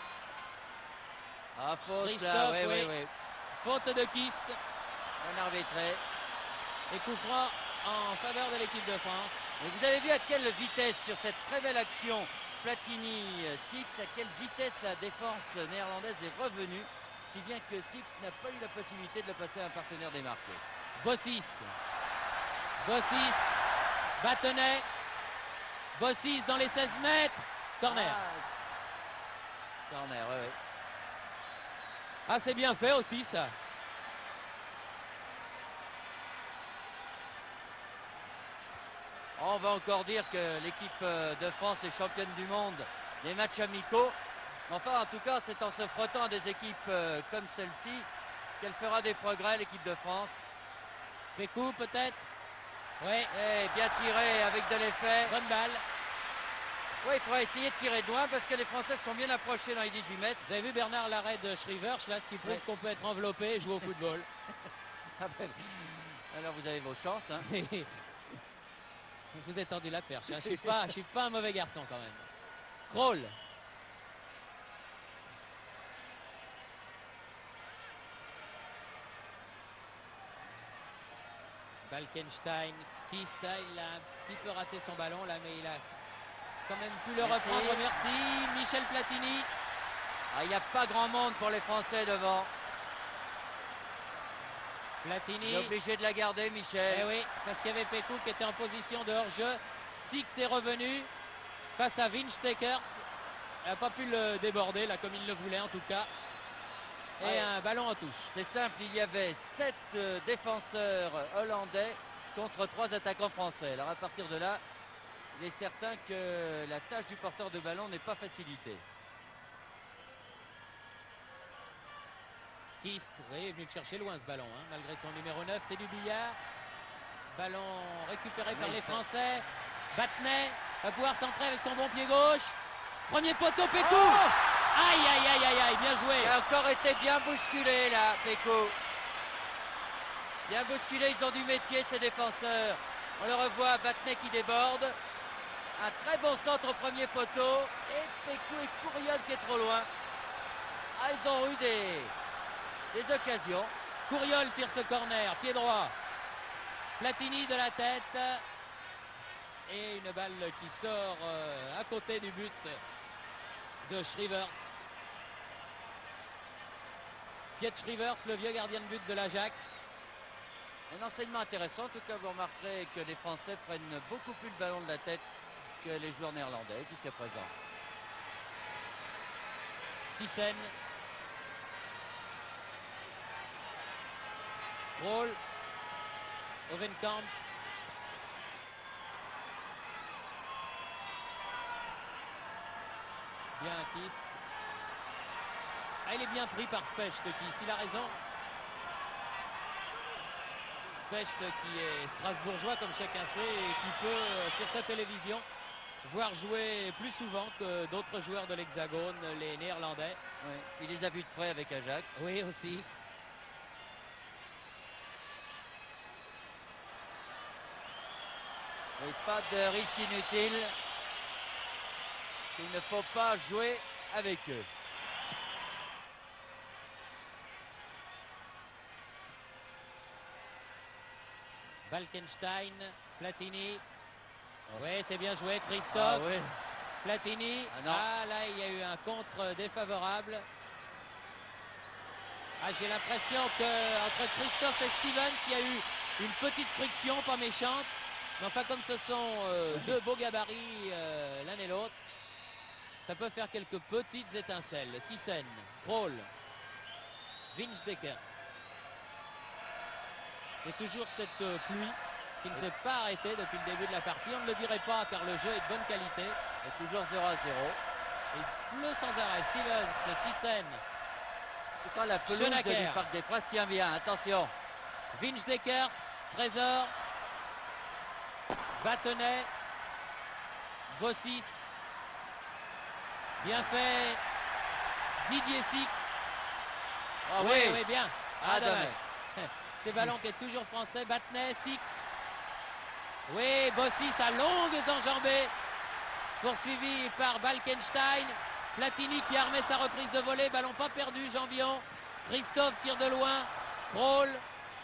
Speaker 1: Ah, faute
Speaker 2: Christophe,
Speaker 1: là,
Speaker 2: oui. Faute de Kist.
Speaker 1: Bien arbitré.
Speaker 2: Et coup franc en faveur de l'équipe de France.
Speaker 1: Et vous avez vu à quelle vitesse sur cette très belle action Platini Six, à quelle vitesse la défense néerlandaise est revenue, si bien que Six n'a pas eu la possibilité de le passer à un partenaire démarqué.
Speaker 2: Bossis. Bossis. Battenet. Bossis dans les 16 mètres. Corner.
Speaker 1: Corner, oui.
Speaker 2: Ah, c'est bien fait aussi ça.
Speaker 1: On va encore dire que l'équipe de France est championne du monde des matchs amicaux. Enfin, en tout cas, c'est en se frottant à des équipes comme celle-ci qu'elle fera des progrès, l'équipe de France.
Speaker 2: Pécou peut-être. Oui.
Speaker 1: Et bien tiré avec de l'effet.
Speaker 2: Bonne balle.
Speaker 1: Oui, il faudra essayer de tirer de loin parce que les Français sont bien approchés dans les 18 mètres.
Speaker 2: Vous avez vu Bernard l'arrêt de Schrivers là, ce qui prouve qu'on peut être enveloppé et jouer au football.
Speaker 1: Alors vous avez vos chances. Hein.
Speaker 2: Je vous ai tendu la perche. Hein. Je suis pas un mauvais garçon quand même. Kroll. Balkenstein. Kist, il a un petit peu raté son ballon là, mais il a quand même pu le reprendre. Merci. Michel Platini.
Speaker 1: Ah, il n'y a pas grand monde pour les Français devant.
Speaker 2: Platini.
Speaker 1: Il est obligé de la garder, Michel.
Speaker 2: Eh oui, parce qu'il y avait Pécou qui était en position de hors-jeu. Six est revenu face à Vince Stekers. Il n'a pas pu le déborder, là, comme il le voulait en tout cas. Et un ballon en touche.
Speaker 1: C'est simple, il y avait 7 défenseurs hollandais contre 3 attaquants français. Alors à partir de là, il est certain que la tâche du porteur de ballon n'est pas facilitée.
Speaker 2: Kist, vous voyez, est venu le chercher loin ce ballon, hein, malgré son numéro 9, c'est du billard. Ballon récupéré par les Français. Battenet va pouvoir centrer avec son bon pied gauche. Premier poteau, Pécou. Aïe, aïe, aïe, aïe, aïe, bien joué.
Speaker 1: Il a encore été bien bousculé là, Pécou. Bien bousculé, ils ont du métier ces défenseurs. On le revoit, Battenet qui déborde. Un très bon centre au premier poteau. Et Pécou et Courriol qui est trop loin. Ah, ils ont eu des occasions.
Speaker 2: Courriol tire ce corner, pied droit. Platini de la tête. Et une balle qui sort à côté du but de Schrivers. Piet Schrivers, le vieux gardien de but de l'Ajax.
Speaker 1: Un enseignement intéressant. En tout cas, vous remarquerez que les Français prennent beaucoup plus le ballon de la tête que les joueurs néerlandais jusqu'à présent.
Speaker 2: Thyssen. Krol. Ovenkamp. Bien Kist. Ah, il est bien pris par Specht, Kist. Il a raison. Specht qui est strasbourgeois comme chacun sait et qui peut sur sa télévision voir jouer plus souvent que d'autres joueurs de l'Hexagone, les Néerlandais.
Speaker 1: Oui, il les a vus de près avec Ajax.
Speaker 2: Oui, aussi.
Speaker 1: Et pas de risque inutile. Il ne faut pas jouer avec eux.
Speaker 2: Balkenstein, Platini. Oui, c'est bien joué, Christophe.
Speaker 1: Ah, oui.
Speaker 2: Platini. Ah, là, il y a eu un contre défavorable. Ah, j'ai l'impression qu'entre Christophe et Stevens, il y a eu une petite friction, pas méchante. Mais enfin, comme ce sont deux beaux gabarits l'un et l'autre, ça peut faire quelques petites étincelles. Thyssen, Krol, Vingedeckers. Et toujours cette pluie qui ne s'est pas arrêtée depuis le début de la partie. On ne le dirait pas car le jeu est de bonne qualité.
Speaker 1: Et toujours 0-0.
Speaker 2: Il pleut sans arrêt. Stevens, Thyssen.
Speaker 1: En tout cas, la pelouse du Parc des Princes tient bien. Attention.
Speaker 2: Vingedeckers, Trésor, Battenet, Bossis. Bien fait. Didier Six.
Speaker 1: Oh,
Speaker 2: oui, oui, bien.
Speaker 1: Ah, dommage.
Speaker 2: C'est ballon qui est toujours français. Battenet, Six. Oui, Bossis à longues enjambées. Poursuivi par Balkenstein. Platini qui a armé sa reprise de volée. Ballon pas perdu, Janvion. Christophe tire de loin. Krol.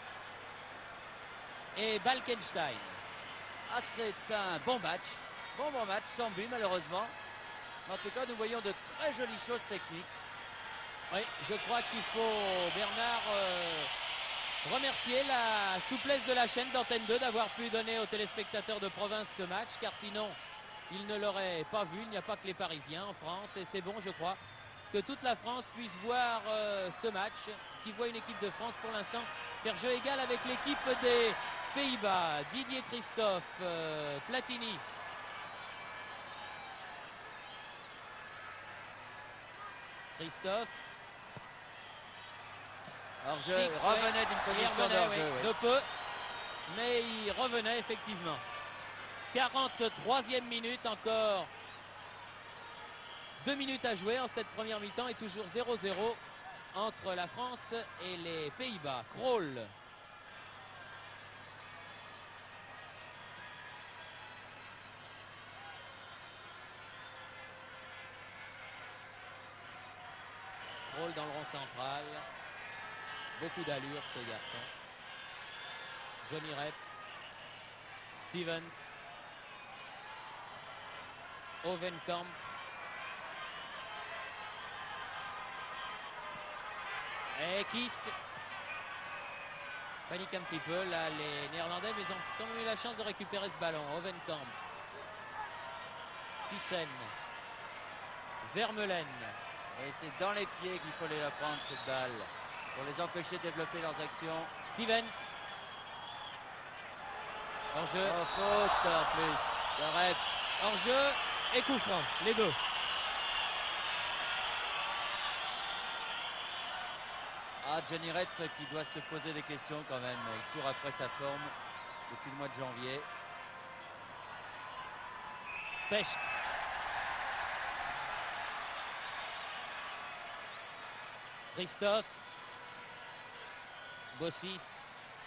Speaker 2: Et Balkenstein.
Speaker 1: Ah, c'est un bon match. Bon match, sans but malheureusement. En tout cas, nous voyons de très jolies choses techniques.
Speaker 2: Oui, je crois qu'il faut, Bernard, remercier la souplesse de la chaîne d'Antenne 2 d'avoir pu donner aux téléspectateurs de province ce match, car sinon, ils ne l'auraient pas vu. Il n'y a pas que les Parisiens en France, et c'est bon, je crois, que toute la France puisse voir ce match, qui voit une équipe de France pour l'instant faire jeu égal avec l'équipe des Pays-Bas. Didier Christophe, Platini. Christophe.
Speaker 1: Hors-jeu, revenait d'une position d'hors-jeu.
Speaker 2: De peu, mais il revenait effectivement. 43e minute encore. 2 minutes à jouer en cette première mi-temps et toujours 0-0 entre la France et les Pays-Bas. Krol. Krol dans le rond central. Beaucoup d'allure ce garçon. Johnny Rep. Stevens. Ovenkamp. Et Kist. Panique un petit peu là les Néerlandais, mais ils ont quand même eu la chance de récupérer ce ballon. Ovenkamp. Thyssen. Vermeulen.
Speaker 1: Et c'est dans les pieds qu'il fallait la prendre cette balle pour les empêcher de développer leurs actions.
Speaker 2: Stevens. Hors-jeu.
Speaker 1: Oh, faute en plus. Le Rep.
Speaker 2: Hors-jeu et coup franc, les deux.
Speaker 1: Ah, Johnny Rep qui doit se poser des questions quand même. Il court après sa forme depuis le mois de janvier.
Speaker 2: Specht. Christophe. Bossis.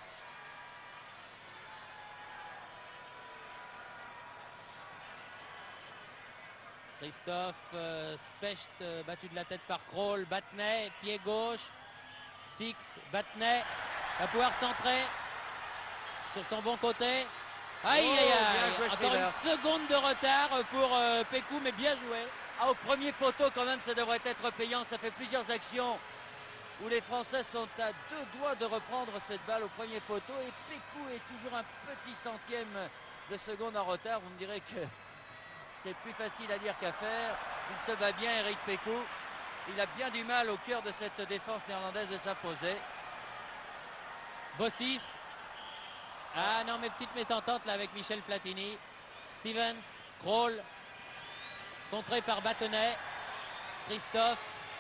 Speaker 2: Christophe. Specht battu de la tête par Krol. Battenet, pied gauche. Six, Battenet va pouvoir centrer sur son bon côté. Aïe, aïe, aïe. Encore une seconde de retard pour Pécou, mais bien joué.
Speaker 1: Ah, au premier poteau quand même, ça devrait être payant. Ça fait plusieurs actions où les Français sont à 2 doigts de reprendre cette balle au premier poteau et Pécou est toujours un petit centième de seconde en retard. Vous me direz que c'est plus facile à dire qu'à faire. Il se bat bien, Eric Pécou. Il a bien du mal au cœur de cette défense néerlandaise de s'imposer.
Speaker 2: Bossis. Ah non, mes petites mésententes là avec Michel Platini. Stevens, Krol, contré par Battenet. Christophe.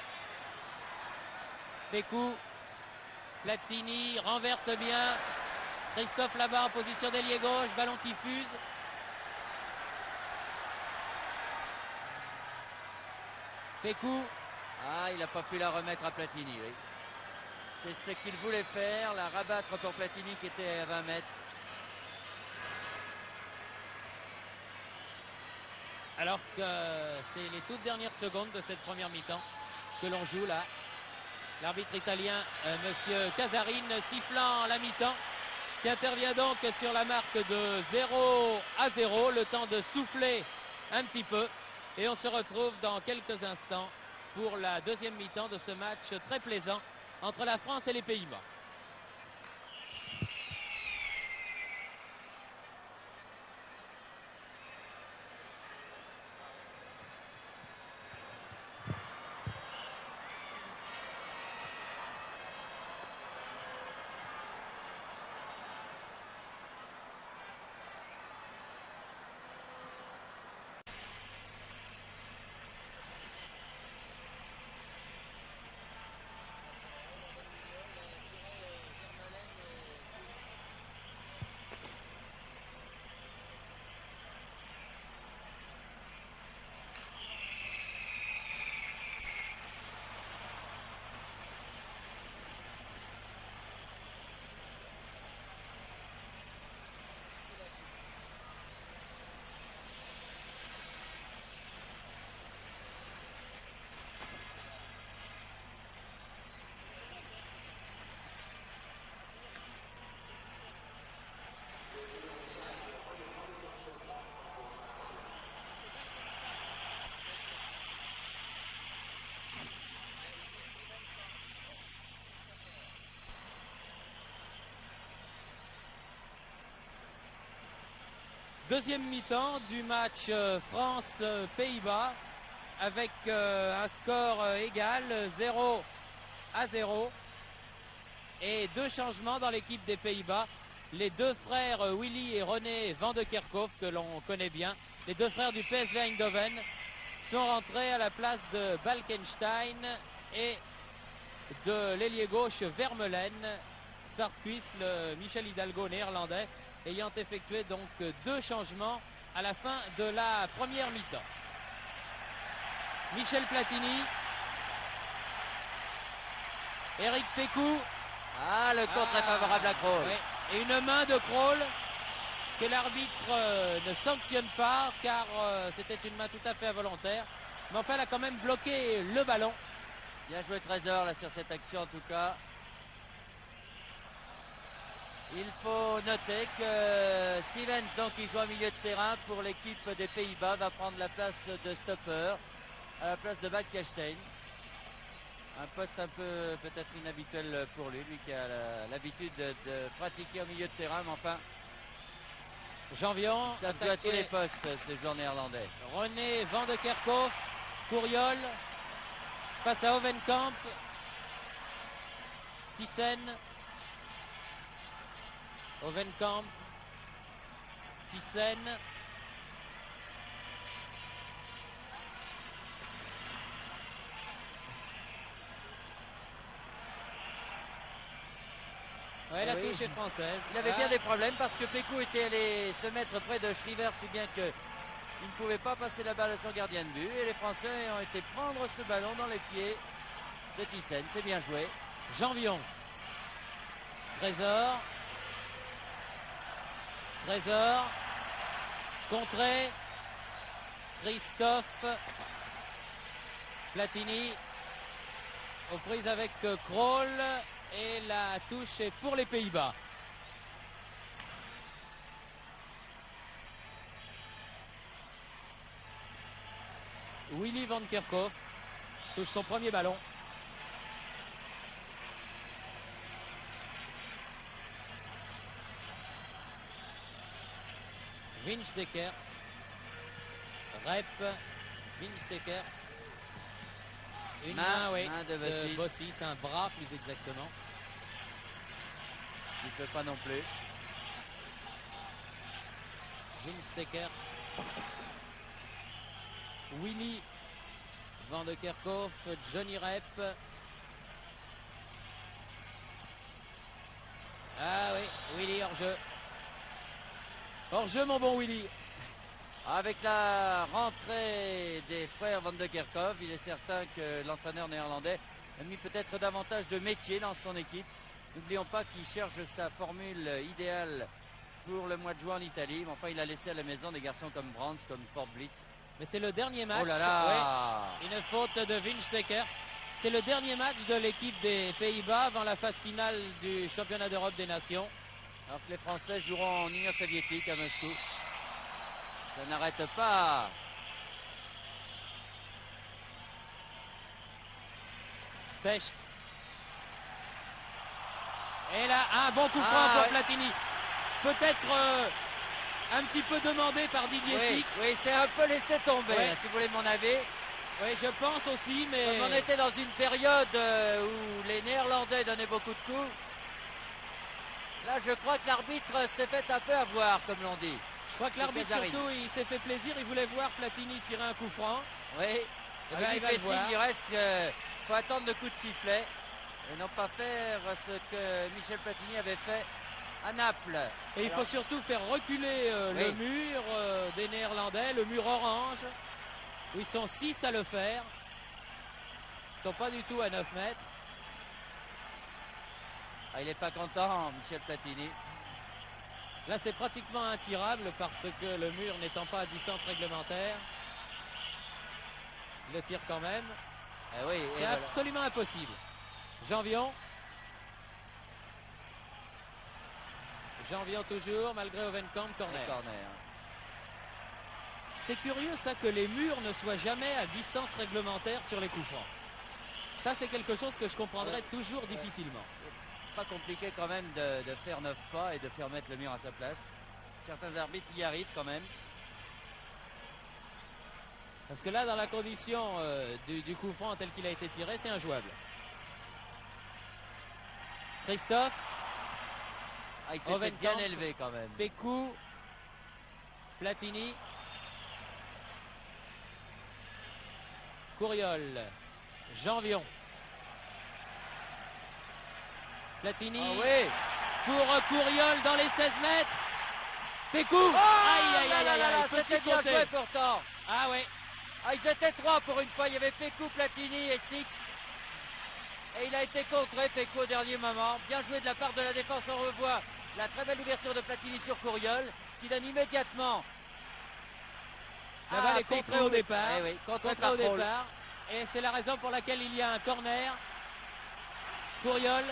Speaker 2: Pécou. Platini renverse bien. Christophe là-bas en position d'ailier gauche. Ballon qui fuse. Pécou.
Speaker 1: Ah, il n'a pas pu la remettre à Platini, oui. C'est ce qu'il voulait faire, la rabattre pour Platini qui était à 20 mètres.
Speaker 2: Alors que c'est les toutes dernières secondes de cette première mi-temps que l'on joue là. L'arbitre italien, monsieur Casarine, sifflant la mi-temps, qui intervient donc sur la marque de 0-0, le temps de souffler un petit peu. Et on se retrouve dans quelques instants pour la deuxième mi-temps de ce match très plaisant entre la France et les Pays-Bas. Deuxième mi-temps du match France-Pays-Bas avec un score égal 0-0 et 2 changements dans l'équipe des Pays-Bas. Les 2 frères Willy et René van de Kerkhoff que l'on connaît bien, les 2 frères du PSV Eindhoven sont rentrés à la place de Balkenstein et de l'ailier gauche Vermeulen. Svartquist, le Michel Hidalgo néerlandais, ayant effectué donc 2 changements à la fin de la première mi-temps. Michel Platini, Eric Pécou.
Speaker 1: Ah, le contre est favorable à Krol.
Speaker 2: Ouais. Et une main de Krol que l'arbitre ne sanctionne pas car c'était une main tout à fait involontaire. Mais enfin, elle a quand même bloqué le ballon.
Speaker 1: Bien joué Trésor là sur cette action en tout cas. Il faut noter que Stevens, donc, qui joue au milieu de terrain pour l'équipe des Pays-Bas, va prendre la place de stopper à la place de Balkenstein. Un poste un peu peut-être inhabituel pour lui qui a l'habitude de pratiquer au milieu de terrain, mais enfin,
Speaker 2: Janvion,
Speaker 1: ça joue à tous les postes, ces joueurs néerlandais.
Speaker 2: René van de Kerkhoff, Couriol, face à Hovenkamp, Thyssen, Hovenkamp, Thyssen. Ouais, la touche est française.
Speaker 1: Il avait bien des problèmes parce que Pécou était allé se mettre près de Schriever, si bien qu'il ne pouvait pas passer la balle à son gardien de but. Et les Français ont été prendre ce ballon dans les pieds de Thyssen. C'est bien joué.
Speaker 2: Janvion. Trésor. Trésor. Contré. Christophe. Platini. Aux prises avec Krol. Et la touche est pour les Pays-Bas. Willy van Kerkhoff touche son premier ballon. Winstekers. Rep. Winstekers. Une main, oui,
Speaker 1: main de
Speaker 2: de Bossis, un bras plus exactement.
Speaker 1: Il ne fait pas non plus.
Speaker 2: Winstekers. Willy Van de Kerkhoff, Johnny Rep. Ah oui, Willy hors-jeu. Hors-jeu, mon bon Willy.
Speaker 1: Avec la rentrée des frères Van de Kerkhoff, il est certain que l'entraîneur néerlandais a mis peut-être davantage de métier dans son équipe. N'oublions pas qu'il cherche sa formule idéale pour le mois de juin en Italie. Mais enfin, il a laissé à la maison des garçons comme Brands, comme Portblit.
Speaker 2: Mais c'est le dernier match.
Speaker 1: Oh là là,
Speaker 2: ouais, une faute de Winstekers. C'est le dernier match de l'équipe des Pays-Bas avant la phase finale du championnat d'Europe des Nations.
Speaker 1: Alors que les Français joueront en Union soviétique à Moscou. Ça n'arrête pas.
Speaker 2: Specht. Et là, un bon coup franc pour Platini. Peut-être un petit peu demandé par Didier Six.
Speaker 1: Oui, c'est un peu laissé tomber,
Speaker 2: Ouais.
Speaker 1: là, si vous voulez mon avis.
Speaker 2: Oui, je pense aussi, mais...
Speaker 1: Comme on était dans une période où les Néerlandais donnaient beaucoup de coups, là, je crois que l'arbitre s'est fait un peu avoir, comme l'on dit.
Speaker 2: Je crois que l'arbitre, surtout, il s'est fait plaisir. Il voulait voir Platini tirer un coup franc.
Speaker 1: Oui,
Speaker 2: Eh ben, il va le voir.
Speaker 1: il reste faut attendre le coup de sifflet et non pas faire ce que Michel Platini avait fait à Naples.
Speaker 2: Et il faut surtout faire reculer le mur des Néerlandais, le mur orange, où ils sont 6 à le faire. Ils ne sont pas du tout à 9 mètres.
Speaker 1: Ah, il n'est pas content, Michel Platini.
Speaker 2: Là, c'est pratiquement intirable parce que le mur n'étant pas à distance réglementaire, il le tire quand même.
Speaker 1: Eh oui,
Speaker 2: c'est absolument impossible. Janvion. Janvion toujours, malgré Ovenkamp, corner. C'est curieux ça que les murs ne soient jamais à distance réglementaire sur les coups francs. Ça, c'est quelque chose que je comprendrais toujours difficilement.
Speaker 1: Pas compliqué quand même de faire 9 pas et de faire mettre le mur à sa place. Certains arbitres y arrivent quand même.
Speaker 2: Parce que là, dans la condition du coup franc tel qu'il a été tiré, c'est injouable. Christophe.
Speaker 1: Ah, il s'était bien élevé quand même.
Speaker 2: Pécou. Platini. Couriol. Janvion. Platini.
Speaker 1: Ah oui.
Speaker 2: Pour Couriol dans les 16 mètres. Pécou.
Speaker 1: Oh,
Speaker 2: aïe, aïe, aïe, aïe.
Speaker 1: C'était bien joué pourtant.
Speaker 2: Ah ouais.
Speaker 1: Ah, ils étaient 3 pour une fois. Il y avait Pécou, Platini et Six. Et il a été contré, Pécou, au dernier moment. Bien joué de la part de la défense. On revoit la très belle ouverture de Platini sur Couriol, qui donne immédiatement.
Speaker 2: La balle est contrée au départ.
Speaker 1: Eh oui,
Speaker 2: contrée au départ. Et c'est la raison pour laquelle il y a un corner. Couriol.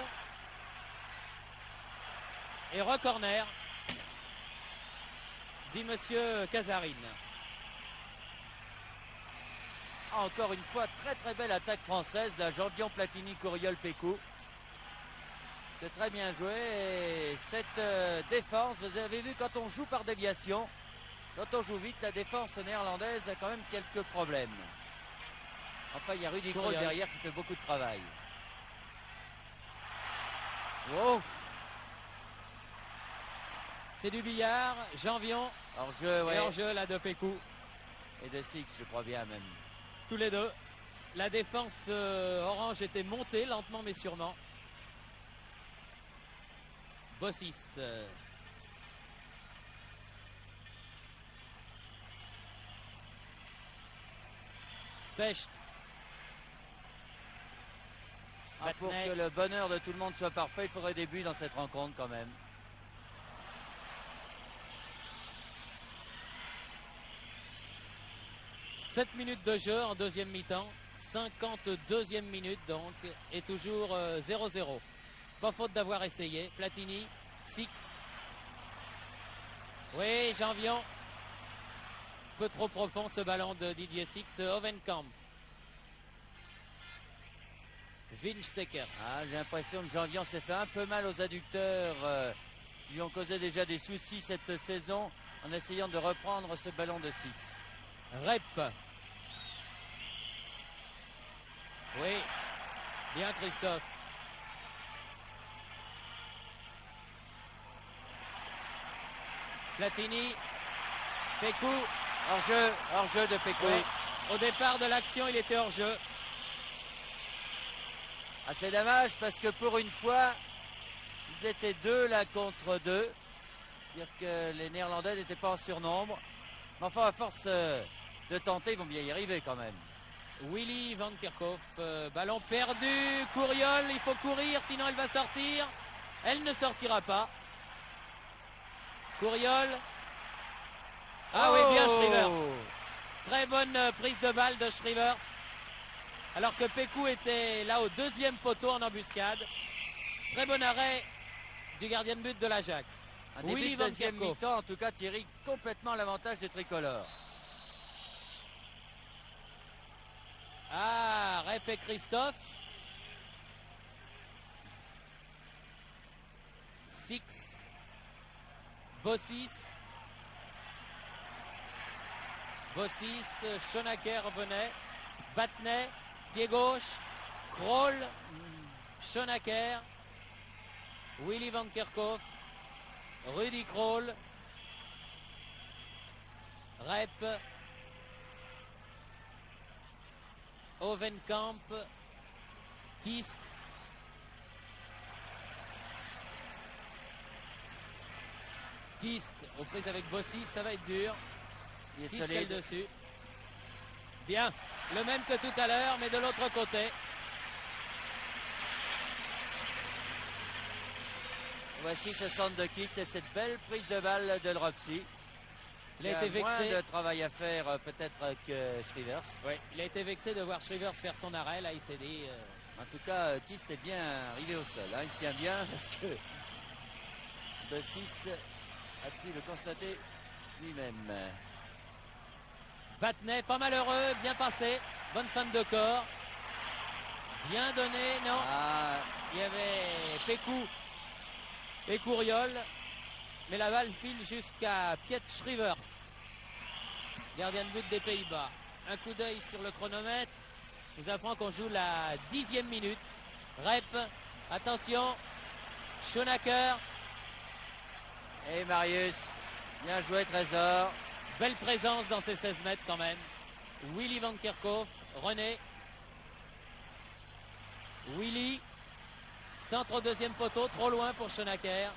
Speaker 2: Et re-corner. Dit monsieur Casarine.
Speaker 1: Encore une fois, très très belle attaque française, la Janvion, Platini, Couriol, Pécou. C'est très bien joué. Et cette défense, vous avez vu, quand on joue par déviation, quand on joue vite, la défense néerlandaise a quand même quelques problèmes. Enfin, il y a Rudy Krol derrière qui fait beaucoup de travail. Wow.
Speaker 2: C'est du billard, Janvion.
Speaker 1: Hors-jeu, ouais.
Speaker 2: Et hors-jeu, là, de Pécou.
Speaker 1: Et de Six, je crois bien même.
Speaker 2: Tous les deux. La défense orange était montée lentement mais sûrement. Bossis. Specht.
Speaker 1: Pour que le bonheur de tout le monde soit parfait, il faudrait des buts dans cette rencontre quand même.
Speaker 2: « 7 minutes de jeu en deuxième mi-temps, 52e minute donc, et toujours 0-0. Pas faute d'avoir essayé. Platini, Six. Oui, Janvion. Peu trop profond ce ballon de Didier Six. Ovenkamp. Winstekers.
Speaker 1: Ah, j'ai l'impression que Janvion s'est fait un peu mal aux adducteurs qui lui ont causé déjà des soucis cette saison. en essayant de reprendre ce ballon de Six.
Speaker 2: Rep. Oui, bien Christophe. Platini, Pécou.
Speaker 1: Hors-jeu de Pécou.
Speaker 2: Oui. Au départ de l'action, il était hors-jeu.
Speaker 1: Ah, c'est dommage parce que pour une fois, ils étaient deux là contre deux. C'est-à-dire que les Néerlandais n'étaient pas en surnombre. Mais enfin, à force de tenter, ils vont bien y arriver quand même.
Speaker 2: Willy Van Kerkhoff, ballon perdu. Couriol, il faut courir, sinon elle va sortir. Elle ne sortira pas. Couriol. Ah oui, bien Schrivers. Très bonne prise de balle de Schrivers. Alors que Pécou était là au deuxième poteau en embuscade. Très bon arrêt du gardien de but de l'Ajax.
Speaker 1: Un début de deuxième mi-temps, en tout cas, Thierry, complètement l'avantage des tricolores.
Speaker 2: Ah, Rep et Christophe. Six. Bossis. Bossis, Schonacker venait. Battenay, pied gauche. Kroll, Schonacker. Willy Van Kerkhoff. Rudy Kroll. Rep. Ovenkamp. Kist. Kist aux prises avec Bossis, ça va être dur.
Speaker 1: Il est
Speaker 2: Kist
Speaker 1: solide.
Speaker 2: dessus. Bien, le même que tout à l'heure, mais de l'autre côté.
Speaker 1: Voici ce centre de Kist et cette belle prise de balle de Dropsy.
Speaker 2: Il a été
Speaker 1: moins
Speaker 2: vexé.
Speaker 1: de travail à faire peut-être que Schrivers.
Speaker 2: Oui, il a été vexé de voir Schrivers faire son arrêt. Là, il s'est dit.
Speaker 1: En tout cas, Kist est bien arrivé au sol. Hein. Il se tient bien parce que Bossis a pu le constater lui-même.
Speaker 2: Battenay, pas malheureux, bien passé. Bonne fente de corps. Bien donné, non.
Speaker 1: Ah,
Speaker 2: Il y avait Pécou et Couriol. Mais la balle file jusqu'à Piet Schrivers, gardien de but des Pays-Bas. Un coup d'œil sur le chronomètre. Il nous apprend qu'on joue la 10e minute. Rep, attention. Schonacker.
Speaker 1: et Marius, bien joué Trésor.
Speaker 2: Belle présence dans ces 16 mètres quand même. Willy Van Kerkhoff, René. Willy. Centre au deuxième poteau, trop loin pour Schonacker.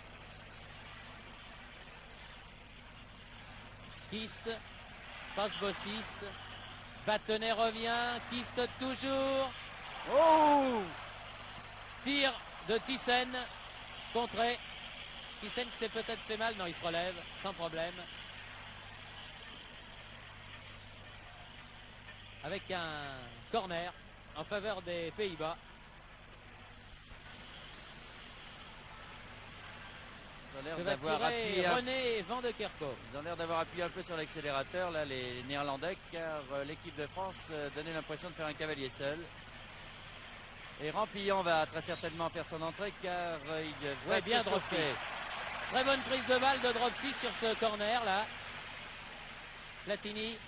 Speaker 2: Kist, passe Bossis. Battenay revient. Kist toujours.
Speaker 1: Oh!
Speaker 2: Tir de Thyssen. Contré. Thyssen qui s'est peut-être fait mal. Non, il se relève sans problème. Avec un corner en faveur des Pays-Bas. Que va tirer René Van de Kerkhoff.
Speaker 1: Ils ont l'air d'avoir appuyé un peu sur l'accélérateur, là, les Néerlandais, car l'équipe de France donnait l'impression de faire un cavalier seul. Et Rampillon va très certainement faire son entrée, car il va
Speaker 2: bien
Speaker 1: s'échauffer.
Speaker 2: Dropsy. Très bonne prise de balle de Dropsy sur ce corner là. Platini.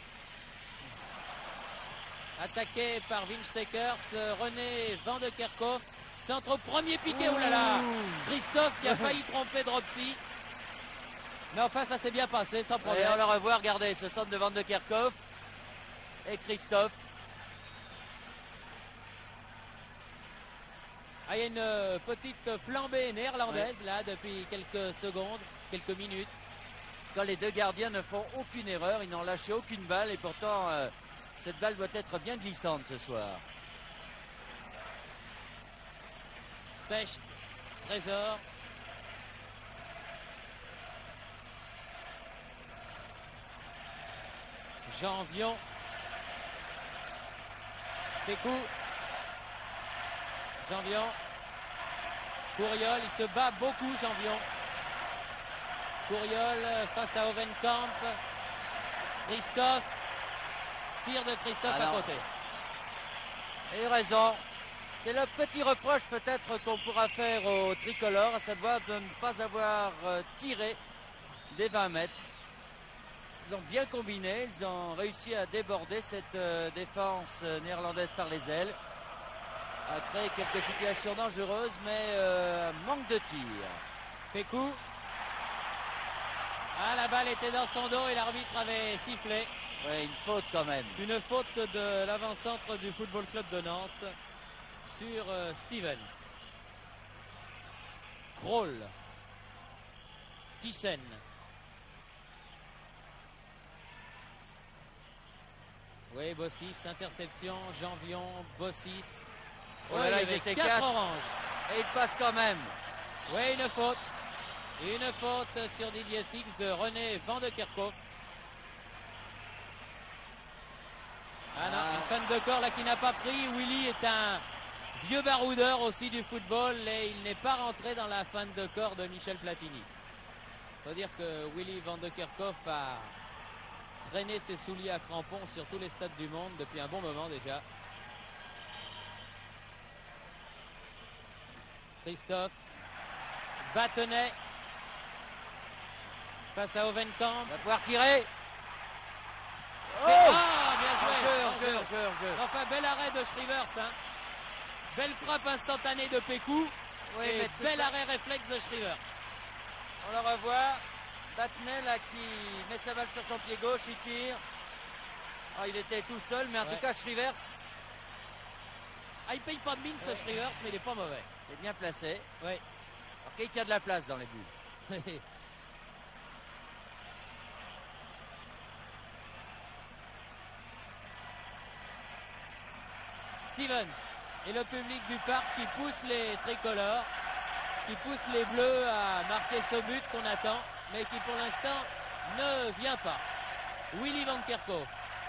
Speaker 2: Attaqué par Winstekers. René Van de Kerkhoff. Centre au premier piqué, oh là là! Christophe qui a failli tromper Dropsy. Mais enfin, ça s'est bien passé, sans problème.
Speaker 1: Et on le revoit, regardez, ce centre de Van de Kerkhoff et Christophe.
Speaker 2: Ah, il y a une petite flambée néerlandaise, là, depuis quelques secondes, quelques minutes.
Speaker 1: Quand les deux gardiens ne font aucune erreur, ils n'ont lâché aucune balle, et pourtant, cette balle doit être bien glissante ce soir.
Speaker 2: Specht, Trésor. Jean Vion. Pécou. Jean Vion. Couriol, il se bat beaucoup, Jean Vion. Couriol face à Ovenkamp. Christophe. Tir de Christophe à côté.
Speaker 1: Et raison. C'est le petit reproche peut-être qu'on pourra faire au tricolore, à savoir de ne pas avoir tiré des 20 mètres. ils ont bien combiné, ils ont réussi à déborder cette défense néerlandaise par les ailes, à créer quelques situations dangereuses, mais manque de tir.
Speaker 2: Pécou. Ah, la balle était dans son dos et l'arbitre avait sifflé.
Speaker 1: Ouais, une faute quand même.
Speaker 2: Une faute de l'avant-centre du Football Club de Nantes sur Stevens. Krol. Thyssen. Oui, Bossis, interception, Janvion, Bossis.
Speaker 1: Oh là là, ils étaient 4
Speaker 2: oranges.
Speaker 1: Et il passe quand même.
Speaker 2: Oui, une faute. Une faute sur Didier Six de René Van de Kerkhoff. Ah non, une fan de corps là qui n'a pas pris. Willy est un vieux baroudeur aussi du football et il n'est pas rentré dans la fan de corps de Michel Platini. Il faut dire que Willy Van de Kerkhoff a traîné ses souliers à crampons sur tous les stades du monde depuis un bon moment déjà. Christophe Battenet face à Ovenkamp.
Speaker 1: Il va pouvoir tirer.
Speaker 2: Oh, bien joué.
Speaker 1: Jeu.
Speaker 2: Enfin, bel arrêt de Schrivers. Hein. Belle frappe instantanée de Pécou.
Speaker 1: Oui,
Speaker 2: et bel arrêt réflexe de Schrivers.
Speaker 1: On le revoit. Battenet là qui met sa balle sur son pied gauche, il tire. Ah, il était tout seul, mais en tout cas Schrivers.
Speaker 2: Ah, il paye pas de mine ce Schrivers, mais il est pas mauvais.
Speaker 1: Il est bien placé.
Speaker 2: Oui.
Speaker 1: Ok, il tient de la place dans les buts.
Speaker 2: Stevens et le public du parc qui pousse les tricolores, qui pousse les bleus à marquer ce but qu'on attend, mais qui pour l'instant ne vient pas. Willy Van Kerkhoff.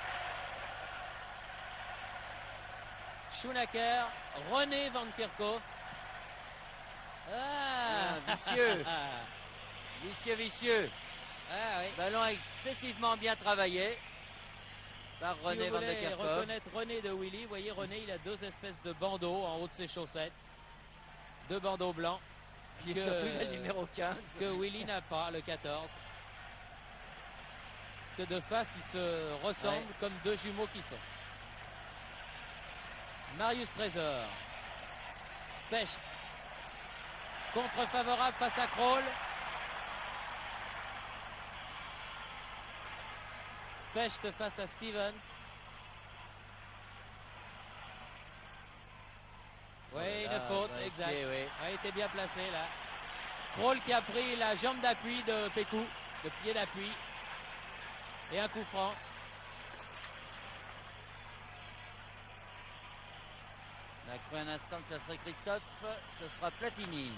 Speaker 2: Schoenacker, René Van Kerkhoff.
Speaker 1: Vicieux. Vicieux.
Speaker 2: Ah, oui.
Speaker 1: Ballon excessivement bien travaillé par René Van de
Speaker 2: Kerkhoff.
Speaker 1: Kerkhoff.
Speaker 2: Reconnaître René de Willy, vous voyez René il a deux espèces de bandeaux en haut de ses chaussettes. Deux bandeaux blancs.
Speaker 1: Puis surtout le numéro 15.
Speaker 2: Que Willy n'a pas, le 14. Parce que de face ils se ressemblent comme deux jumeaux qui sont. Marius Trésor. Specht. Contre favorable face à Krol. Specht face à Stevens. Oui, une faute, exact.
Speaker 1: Pied, oui.
Speaker 2: Il était bien placé là. Krol qui a pris la jambe d'appui de Pécou, le pied d'appui. Et un coup franc.
Speaker 1: On a cru un instant que ce serait Christophe, ce sera Platini.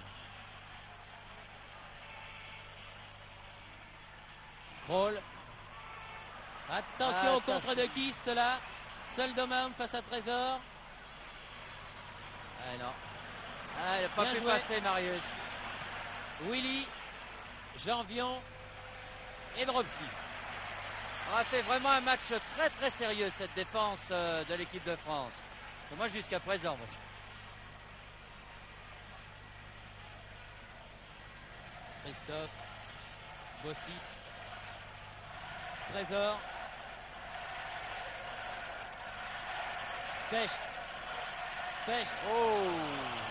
Speaker 2: Krol. Attention au contre de Kist là. Seul d'homme face à Trésor.
Speaker 1: Ah non. Ah, il n'a pas pu passer Marius.
Speaker 2: Willy, Janvion et Dropsy.
Speaker 1: On a fait vraiment un match très très sérieux cette défense de l'équipe de France. Et moi jusqu'à présent.
Speaker 2: Christophe, Bossis, Trésor, Specht.
Speaker 1: Oh.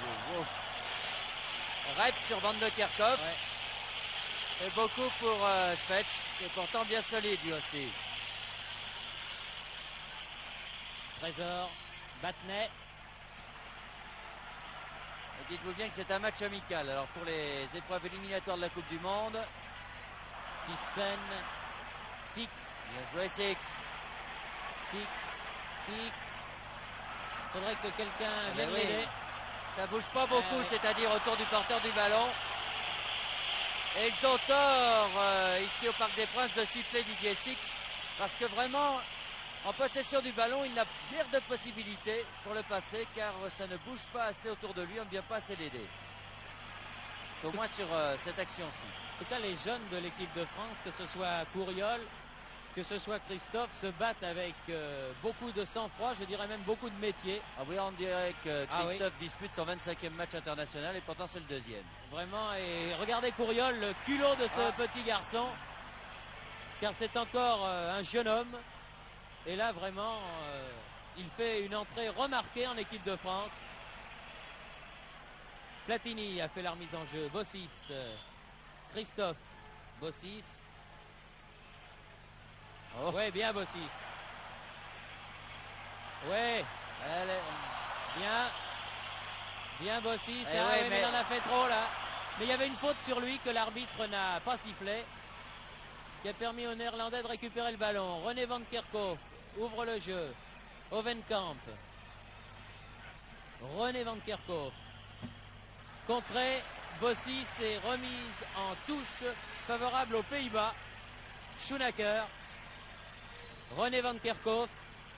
Speaker 1: Rep sur Van de Kerkhoff. Et beaucoup pour Specht, qui est pourtant bien solide lui aussi.
Speaker 2: Trésor, Battenet.
Speaker 1: Et dites-vous bien que c'est un match amical. Alors pour les épreuves éliminatoires de la Coupe du Monde.
Speaker 2: Thyssen, Six.
Speaker 1: Bien joué Six.
Speaker 2: Faudrait que quelqu'un vienne l'aider.
Speaker 1: Ça bouge pas beaucoup, c'est-à-dire autour du porteur du ballon. Et ils ont tort ici au Parc des Princes de siffler Didier Six, parce que vraiment, en possession du ballon, il n'a guère de possibilités pour le passer, car ça ne bouge pas assez autour de lui, on ne vient pas assez l'aider. Au moins sur cette action-ci.
Speaker 2: En tout cas, les jeunes de l'équipe de France, que ce soit Couriol, que ce soit Christophe, se battent avec beaucoup de sang-froid, je dirais même beaucoup de métier.
Speaker 1: Ah oui, on dirait que Christophe dispute son 25e match international et pourtant c'est le deuxième.
Speaker 2: Vraiment, et regardez Couriol, le culot de ce petit garçon. car c'est encore un jeune homme. Et là, vraiment, il fait une entrée remarquée en équipe de France. Platini a fait la remise en jeu. Bossis, Christophe, Bossis.
Speaker 1: Oh.
Speaker 2: Ouais, bien Bossis. Ouais, bien. Bien Bossis.
Speaker 1: Eh ouais,
Speaker 2: mais il en a fait trop là. Mais il y avait une faute sur lui que l'arbitre n'a pas sifflé, qui a permis aux Néerlandais de récupérer le ballon. René van Kerkhoff ouvre le jeu. Hovenkamp. René van Kerkhoff. Contré. Bossis est remise en touche favorable aux Pays-Bas. Schoenacker. René van Kerkhoff.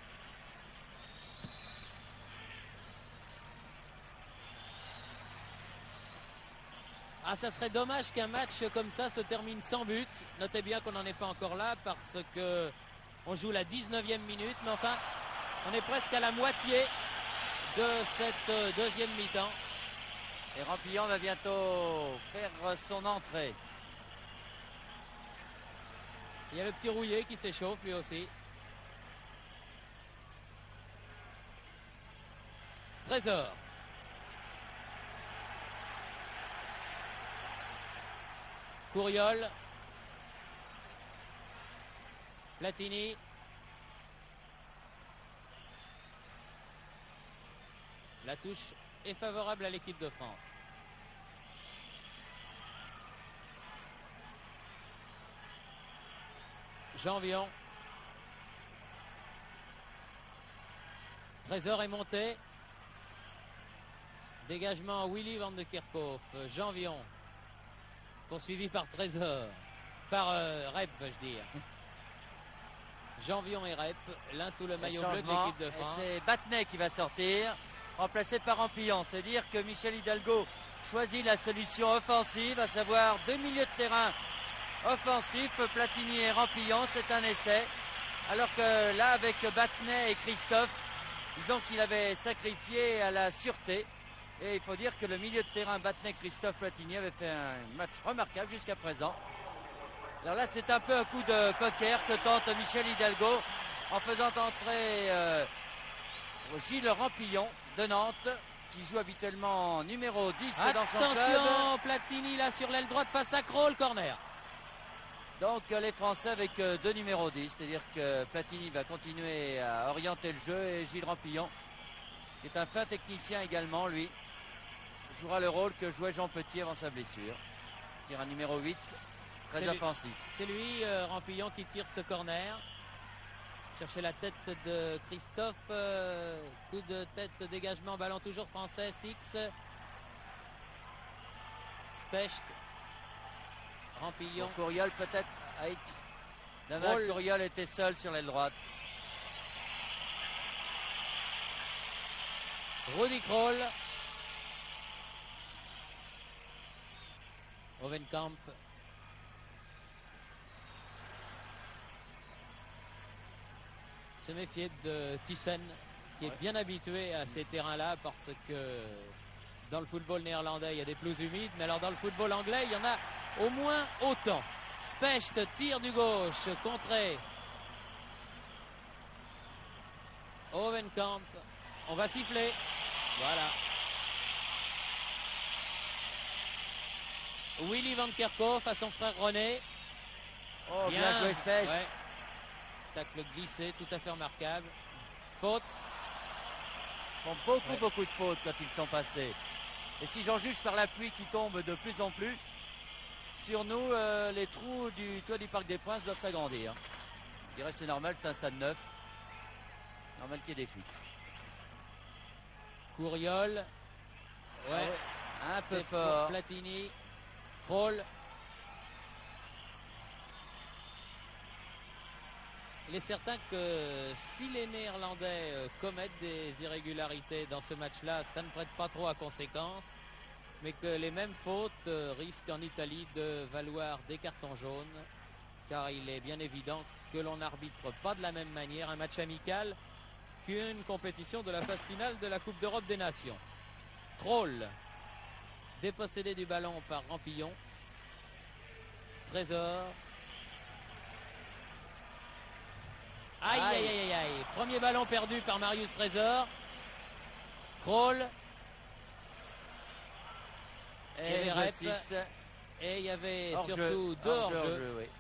Speaker 2: Ah, ça serait dommage qu'un match comme ça se termine sans but. Notez bien qu'on n'en est pas encore là parce que on joue la 19e minute. Mais enfin, on est presque à la moitié de cette deuxième mi-temps.
Speaker 1: Et Rampillon va bientôt faire son entrée.
Speaker 2: Il y a le petit Rouillé qui s'échauffe lui aussi. Trésor. Couriol. Platini. La touche est favorable à l'équipe de France. Janvion. Trésor est monté. Dégagement Willy van de Kerkhoff. Janvion. Poursuivi par Trésor. Par Rep, veux-je dire. Janvion et Rep. L'un sous le maillot bleu de l'équipe de France.
Speaker 1: C'est Battenet qui va sortir, remplacé par Rampillon. C'est-à-dire que Michel Hidalgo choisit la solution offensive, à savoir deux milieux de terrain offensifs, Platini et Rampillon. C'est un essai. Alors que là, avec Battenet et Christophe, disons qu'il avait sacrifié à la sûreté. Et il faut dire que le milieu de terrain Battenet-Christophe Platini avait fait un match remarquable jusqu'à présent. Alors là, c'est un peu un coup de poker que tente Michel Hidalgo en faisant entrer Gilles Rampillon de Nantes, qui joue habituellement numéro 10 dans son club.
Speaker 2: Attention, Platini là sur l'aile droite face à Krol, corner.
Speaker 1: Donc les Français avec deux numéros 10, c'est-à-dire que Platini va continuer à orienter le jeu et Gilles Rampillon, qui est un fin technicien également, lui, jouera le rôle que jouait Jean Petit avant sa blessure. Il tire un numéro 8, très offensif.
Speaker 2: C'est lui, Rampillon, qui tire ce corner. Chercher la tête de Christophe. Coup de tête, dégagement, ballon toujours français. Six. Specht. Rampillon.
Speaker 1: Couriol peut-être. Dommage, Couriol était seul sur l'aile droite.
Speaker 2: Rudi Krol. Hovenkamp. Se méfier de Thyssen, qui est bien habitué à ces terrains-là, parce que dans le football néerlandais, il y a des pelouses humides, mais alors dans le football anglais, il y en a au moins autant. Specht tire du gauche, contré. Hovenkamp. On va siffler. Voilà. Willy van Kerkhoff à son frère René.
Speaker 1: Oh, bien joué Specht.
Speaker 2: Ouais. Tacle glissé, tout à fait remarquable. Faute.
Speaker 1: Ils font beaucoup de fautes quand ils sont passés. Et si j'en juge par la pluie qui tombe de plus en plus, sur nous, les trous du toit du Parc des Princes doivent s'agrandir. Je dirais que c'est normal, c'est un stade neuf. Normal qu'il y ait des fuites.
Speaker 2: Couriol. Ouais.
Speaker 1: Un peu fort.
Speaker 2: Platini. Krol. Il est certain que si les Néerlandais commettent des irrégularités dans ce match-là, ça ne prête pas trop à conséquence, mais que les mêmes fautes risquent en Italie de valoir des cartons jaunes, car il est bien évident que l'on n'arbitre pas de la même manière un match amical qu'une compétition de la phase finale de la Coupe d'Europe des Nations. Krol, dépossédé du ballon par Rampillon. Trésor. Aïe, aïe, aïe, aïe, aïe. Premier ballon perdu par Marius Trésor. Krol.
Speaker 1: Et
Speaker 2: Rep. Et il y avait surtout deux hors-jeu.
Speaker 1: Oui.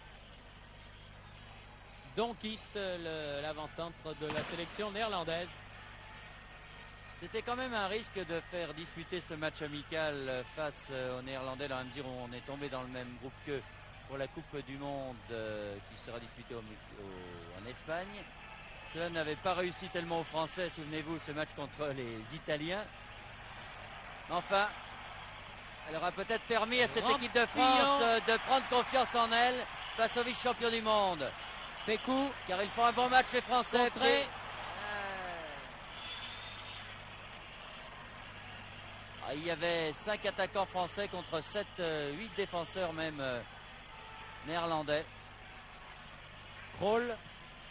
Speaker 2: Donkist, l'avant-centre de la sélection néerlandaise.
Speaker 1: C'était quand même un risque de faire disputer ce match amical face aux Néerlandais, dans la mesure où on est tombé dans le même groupe qu'eux pour la Coupe du Monde qui sera disputée en Espagne. Cela n'avait pas réussi tellement aux Français, souvenez-vous, ce match contre les Italiens. Enfin, elle aura peut-être permis à cette équipe de France de prendre confiance en elle face aux vice-champions du monde.
Speaker 2: Pécou,
Speaker 1: car ils font un bon match les Français. Il y avait 5 attaquants français contre 8 défenseurs même néerlandais.
Speaker 2: Krol,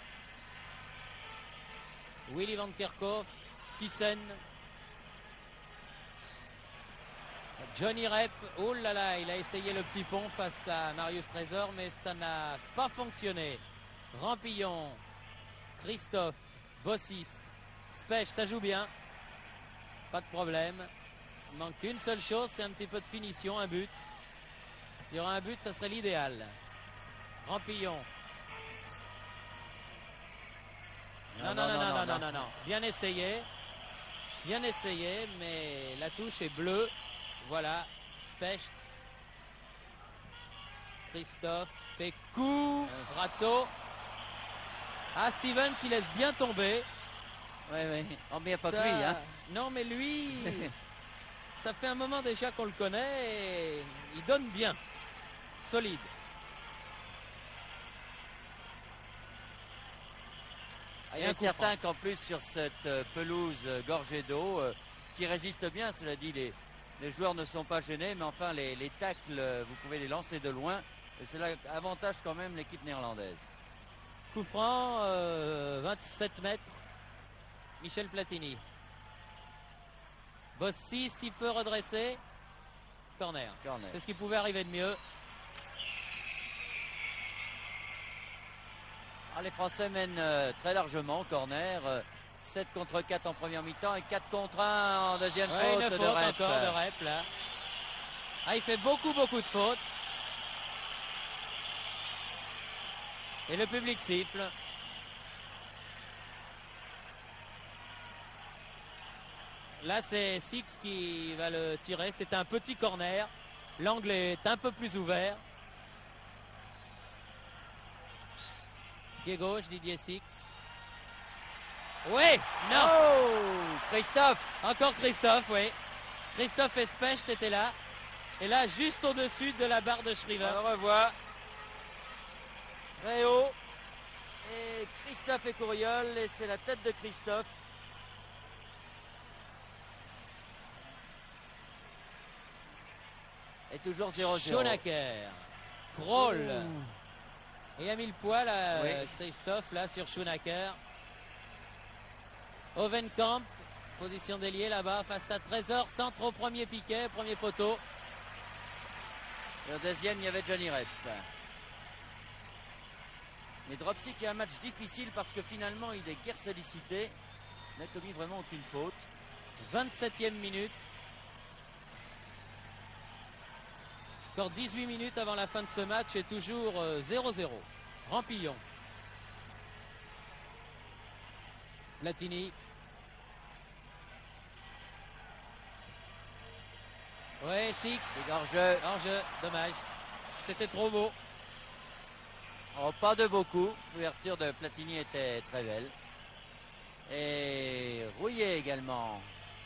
Speaker 2: Willy van Kerkhoff, Thyssen, Johnny Rep. Oh là là, il a essayé le petit pont face à Marius Trésor, mais ça n'a pas fonctionné. Rampillon, Christophe, Bossis, Spech, ça joue bien, pas de problème. Il manque une seule chose, c'est un petit peu de finition, un but. Il y aura un but, ça serait l'idéal. Rampillon. Non. Bien essayé, mais la touche est bleue. Voilà, Specht, Christophe, Pécou, Rato. Ah, Stevens, il laisse bien tomber.
Speaker 1: Oui. Oh, mais il n'y a pas que lui. Hein.
Speaker 2: Non, mais lui, ça fait un moment déjà qu'on le connaît et il donne bien. Solide.
Speaker 1: Il est certain qu'en plus, sur cette pelouse gorgée d'eau, qui résiste bien, cela dit, les joueurs ne sont pas gênés, mais enfin, les tacles, vous pouvez les lancer de loin. Et cela avantage quand même l'équipe néerlandaise.
Speaker 2: Coup franc, 27 mètres. Michel Platini. Bossi, s'il peut redresser. Corner. C'est ce qui pouvait arriver de mieux.
Speaker 1: Les Français mènent très largement. Corner. 7 contre 4 en première mi-temps et 4 contre 1 en deuxième faute de Rep.
Speaker 2: Encore de Rep là. Il fait beaucoup de fautes. Et le public siffle. Là, c'est Six qui va le tirer. C'est un petit corner. L'angle est un peu plus ouvert. Pied gauche, Didier Six. Oui, non.
Speaker 1: Oh, Christophe.
Speaker 2: Encore Christophe, oui. Christophe Especht était là. Et là, juste au-dessus de la barre de Schrivers.
Speaker 1: On le revoit. Très haut. Et Christophe Écouriol. Et c'est la tête de Christophe. Et toujours 0-0.
Speaker 2: Schoenacker. Krol. Et il a mis le poil à Christophe là sur Schoenacker. Ovenkamp. Position d'ailier là-bas face à Trésor. Centre au premier piquet, premier poteau.
Speaker 1: Et au deuxième, il y avait Johnny Rep. Mais Dropsy qui a un match difficile parce que finalement, il est guère sollicité. Il n'a commis vraiment aucune faute.
Speaker 2: 27e minute. Encore 18 minutes avant la fin de ce match et toujours 0-0. Rampillon. Platini. Ouais, Six.
Speaker 1: Hors-jeu.
Speaker 2: Hors-jeu, dommage. C'était trop beau.
Speaker 1: Oh, pas de beaucoup. L'ouverture de Platini était très belle. Et Rouillet également.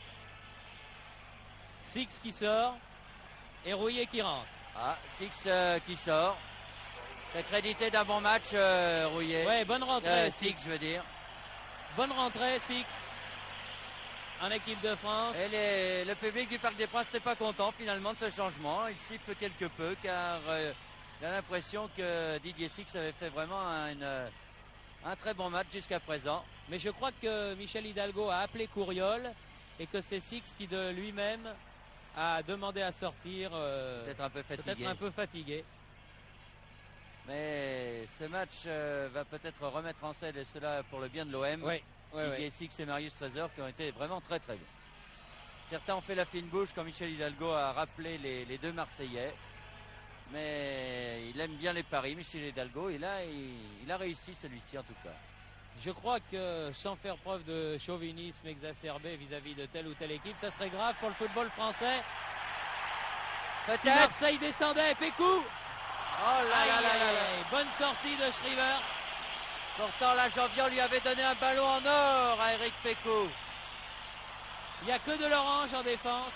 Speaker 2: Six qui sort. Et Rouillet qui rentre.
Speaker 1: Six qui sort. C'est crédité d'un bon match, Rouillet.
Speaker 2: Ouais, bonne rentrée.
Speaker 1: Six, je veux dire.
Speaker 2: Bonne rentrée, Six. En équipe de France.
Speaker 1: Et le public du Parc des Princes n'était pas content finalement de ce changement. Il siffle quelque peu car il a l'impression que Didier Six avait fait vraiment un très bon match jusqu'à présent.
Speaker 2: Mais je crois que Michel Hidalgo a appelé Couriol et que c'est Six qui de lui-même a demandé à sortir.
Speaker 1: Peut-être un peu fatigué.
Speaker 2: Peut-être un peu fatigué.
Speaker 1: Mais ce match va peut-être remettre en scène, et cela pour le bien de l'OM.
Speaker 2: Oui,
Speaker 1: Didier Six et Marius Trésor qui ont été vraiment très très bons. Certains ont fait la fine bouche quand Michel Hidalgo a rappelé les deux Marseillais. Mais il aime bien les paris, Michel Hidalgo. Il a réussi celui-ci en tout cas.
Speaker 2: Je crois que sans faire preuve de chauvinisme exacerbé vis-à-vis de telle ou telle équipe, ça serait grave pour le football français. Si Marseille descendait, Pécou.
Speaker 1: Oh là là là là là.
Speaker 2: Bonne sortie de Schrivers.
Speaker 1: Pourtant la Janvier lui avait donné un ballon en or à Eric Pécou.
Speaker 2: Il n'y a que de l'orange en défense.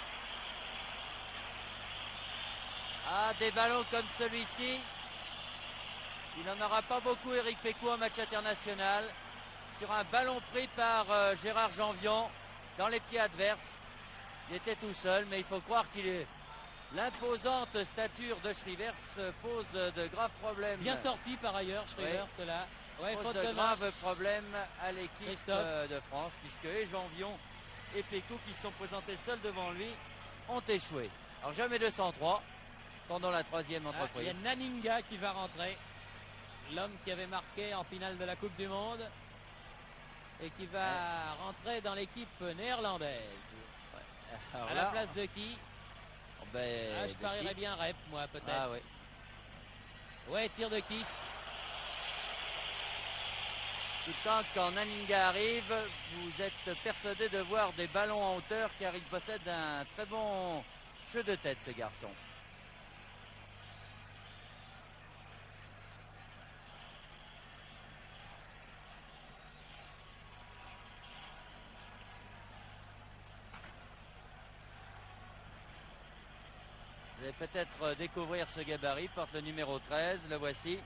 Speaker 1: Ah, des ballons comme celui-ci. Il n'en aura pas beaucoup, Eric Pécou, en match international. Sur un ballon pris par Gérard Janvion dans les pieds adverses. Il était tout seul, mais il faut croire qu'il est... L'imposante stature de Schrivers pose de graves problèmes.
Speaker 2: Bien sorti par ailleurs, Schrivers, là.
Speaker 1: Ouais, pose de graves problèmes à l'équipe de France, puisque et Janvion et Pécou, qui se sont présentés seuls devant lui, ont échoué. Alors jamais 203, pendant la troisième entreprise.
Speaker 2: Il y a Naninga qui va rentrer, l'homme qui avait marqué en finale de la Coupe du Monde et qui va rentrer dans l'équipe néerlandaise. Ouais. À la place de qui? Je parierais bien Rep, moi, peut-être.
Speaker 1: Ah oui.
Speaker 2: Ouais, tir de Kist.
Speaker 1: Tout le temps, quand Naninga arrive, vous êtes persuadé de voir des ballons en hauteur, car il possède un très bon jeu de tête, ce garçon. Vous allez peut-être découvrir ce gabarit, porte le numéro 13, le voici.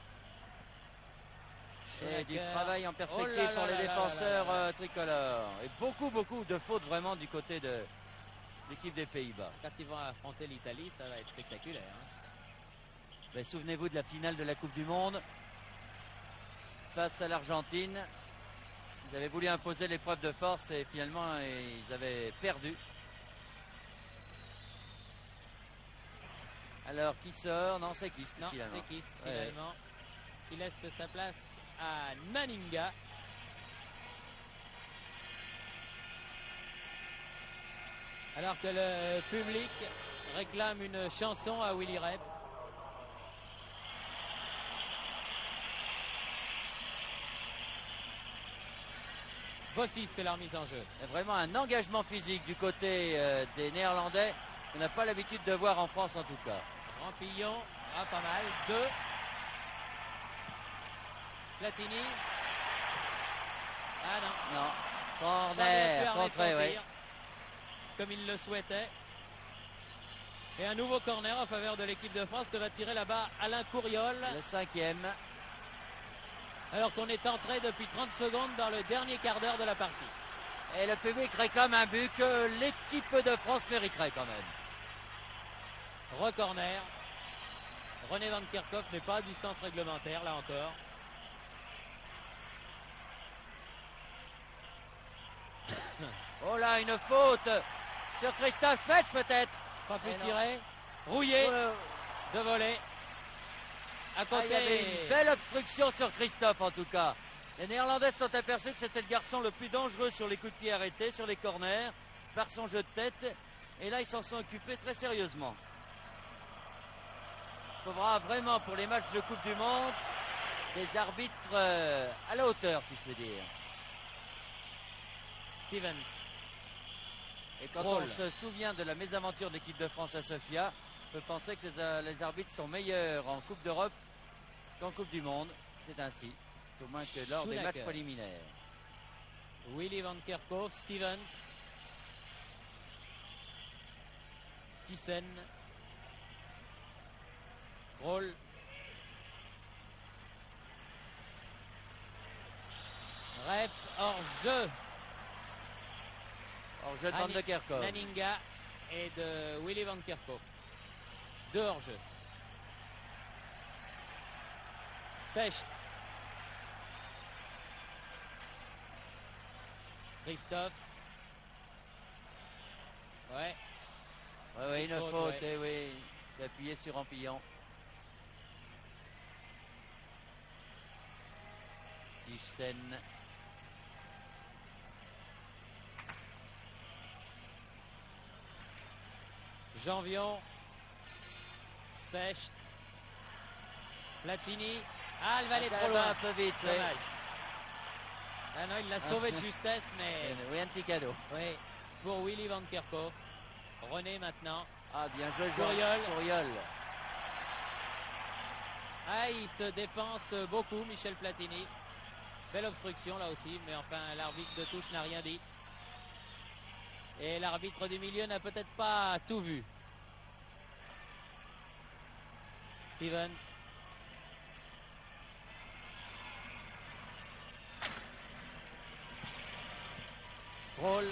Speaker 1: Et du travail en perspective pour les défenseurs tricolores. Et beaucoup de fautes vraiment du côté de l'équipe des Pays-Bas.
Speaker 2: Quand ils vont affronter l'Italie, ça va être spectaculaire.
Speaker 1: Ben, souvenez-vous de la finale de la Coupe du Monde face à l'Argentine. Ils avaient voulu imposer l'épreuve de force et finalement ils avaient perdu. Alors qui sort? Non, c'est Kist.
Speaker 2: Non, c'est Kist finalement. Qui laisse sa place à Naninga. Alors que le public réclame une chanson à Willy Rep. Bossis fait la remise en jeu.
Speaker 1: Il y a vraiment un engagement physique du côté des Néerlandais. On n'a pas l'habitude de voir en France en tout cas.
Speaker 2: Rampillon, pas mal. 2. Platini. Ah non.
Speaker 1: Non. Corner, contré, oui.
Speaker 2: Comme il le souhaitait. Et un nouveau corner en faveur de l'équipe de France que va tirer là-bas Alain Courriol.
Speaker 1: Le 5e.
Speaker 2: Alors qu'on est entré depuis 30 secondes dans le dernier quart d'heure de la partie.
Speaker 1: Et le public réclame un but que l'équipe de France mériterait quand même.
Speaker 2: Recorner. René Van Kerkhoff n'est pas à distance réglementaire là encore.
Speaker 1: Oh là, une faute sur Christophe Smetch peut-être.
Speaker 2: Pas pu tirer. Rouillé de voler. À côté.
Speaker 1: Il y avait une belle obstruction sur Christophe en tout cas. Les Néerlandais se sont aperçus que c'était le garçon le plus dangereux sur les coups de pied arrêtés, sur les corners, par son jeu de tête. Et là, ils s'en sont occupés très sérieusement. Il faudra vraiment pour les matchs de Coupe du Monde des arbitres à la hauteur, si je peux dire.
Speaker 2: Stevens.
Speaker 1: Et quand on se souvient de la mésaventure de l'équipe de France à Sofia, on peut penser que les arbitres sont meilleurs en Coupe d'Europe qu'en Coupe du Monde. C'est ainsi, au moins que lors des matchs préliminaires.
Speaker 2: Willy Van Kerkhoff, Stevens, Thyssen, Roll, Rep, hors-jeu.
Speaker 1: Hors-jeu de Van de Kerkhoff.
Speaker 2: Naninga et de Willy Van Kerkhoff. 2 hors-jeu. Specht. Christophe. Ouais.
Speaker 1: Ouais, une faute, oui. C'est appuyé sur Rampillon. Thyssen.
Speaker 2: Janvion. Specht. Platini. Ah, elle va aller trop loin.
Speaker 1: Un peu vite.
Speaker 2: Dommage. Ah non, il l'a sauvé de justesse, mais...
Speaker 1: Oui, un petit cadeau.
Speaker 2: Oui, pour Willy Van Kerkhoff. René maintenant.
Speaker 1: Ah, bien joué,
Speaker 2: Courriol.
Speaker 1: Courriol.
Speaker 2: Ah, il se dépense beaucoup, Michel Platini. Belle obstruction là aussi, mais enfin, l'arbitre de touche n'a rien dit. Et l'arbitre du milieu n'a peut-être pas tout vu. Stevens. Kroll.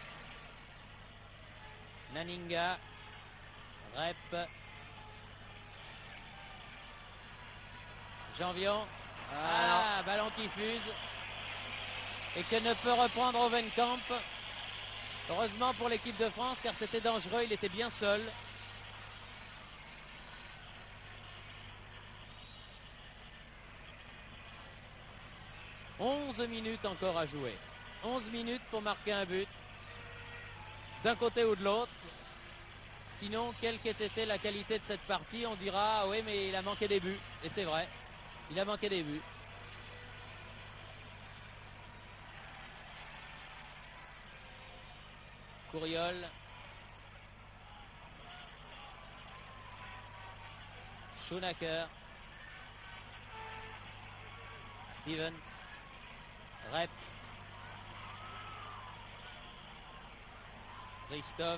Speaker 2: Naninga. Rep. Janvion. Ah, ballon qui fuse. Et que ne peut reprendre Ovenkamp. Heureusement pour l'équipe de France, car c'était dangereux, il était bien seul. « 11 minutes encore à jouer. 11 minutes pour marquer un but. D'un côté ou de l'autre. Sinon, quelle qu'ait été la qualité de cette partie, on dira ah oui, mais il a manqué des buts. Et c'est vrai, il a manqué des buts. Courriol. Schoenacker. Stevens. Rep. Christophe.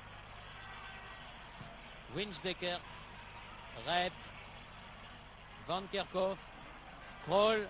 Speaker 2: Winchdeckers. Rep. Van Kerkhoff. Kroll.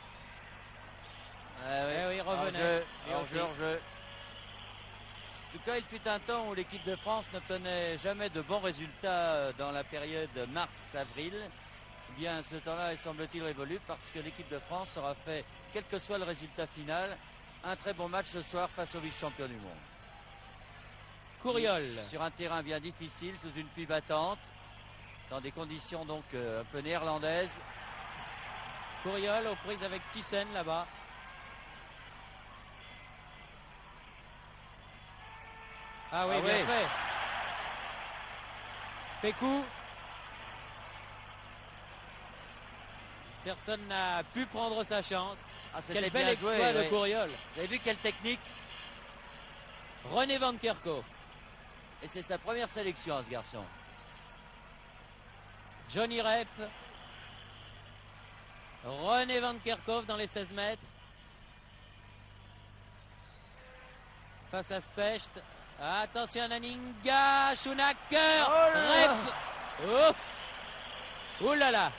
Speaker 1: Oui,
Speaker 2: revenait.
Speaker 1: Hors-jeu. En tout cas, il fut un temps où l'équipe de France n'obtenait jamais de bons résultats dans la période mars-avril. Eh bien, ce temps-là, il semble-t-il révolu parce que l'équipe de France aura fait, quel que soit le résultat final, un très bon match ce soir face au vice-champion du monde.
Speaker 2: Courriol.
Speaker 1: Sur un terrain bien difficile, sous une pluie battante, dans des conditions donc un peu néerlandaises.
Speaker 2: Courriol aux prises avec Thyssen là-bas. Ah oui, bien fait. Pécou. Personne n'a pu prendre sa chance.
Speaker 1: Ah,
Speaker 2: quel bel exploit de Courriol.
Speaker 1: Vous avez vu quelle technique?
Speaker 2: René Van Kerkhoff.
Speaker 1: Et c'est sa première sélection à ce garçon.
Speaker 2: Johnny Rep. René Van Kerkhoff dans les 16 mètres. Face à Specht. Attention Naninga. Schoenacker. Rep. Oh. Ouh là là.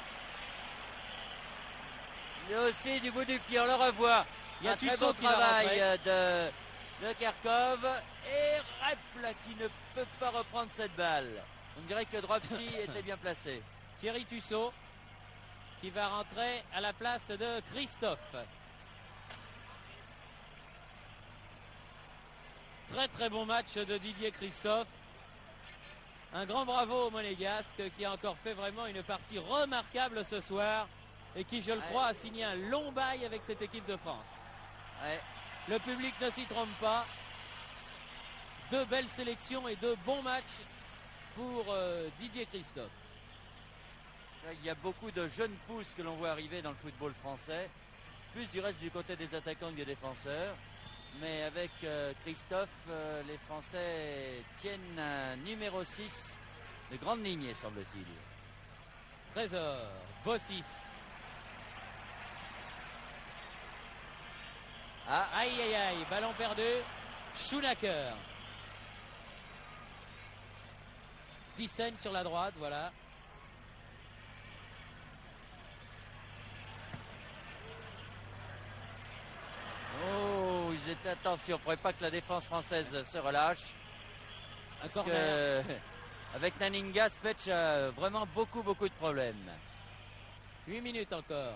Speaker 1: Il est aussi du bout du pied, on le revoit. Il y a un très bon travail de Kerkhoff. Et Rep là, qui ne peut pas reprendre cette balle. On dirait que Dropsy était bien placé.
Speaker 2: Thierry Tussaud qui va rentrer à la place de Christophe. Très très bon match de Didier Christophe. Un grand bravo au Monégasque qui a encore fait vraiment une partie remarquable ce soir et qui, je le crois, a signé un long bail avec cette équipe de France.
Speaker 1: Ouais.
Speaker 2: Le public ne s'y trompe pas. Deux belles sélections et deux bons matchs pour Didier Christophe.
Speaker 1: Il y a beaucoup de jeunes pousses que l'on voit arriver dans le football français, plus du reste du côté des attaquants que des défenseurs. Mais avec Christophe, les Français tiennent un numéro 6 de grande lignée, semble-t-il.
Speaker 2: Trésor, Bossis.
Speaker 1: Ah.
Speaker 2: Aïe aïe aïe, ballon perdu. Schoenacker. Thyssen sur la droite, voilà.
Speaker 1: Oh, ils étaient attention, il ne faudrait pas que la défense française se relâche. Parce que avec Naninga, Specht a vraiment beaucoup de problèmes.
Speaker 2: 8 minutes encore.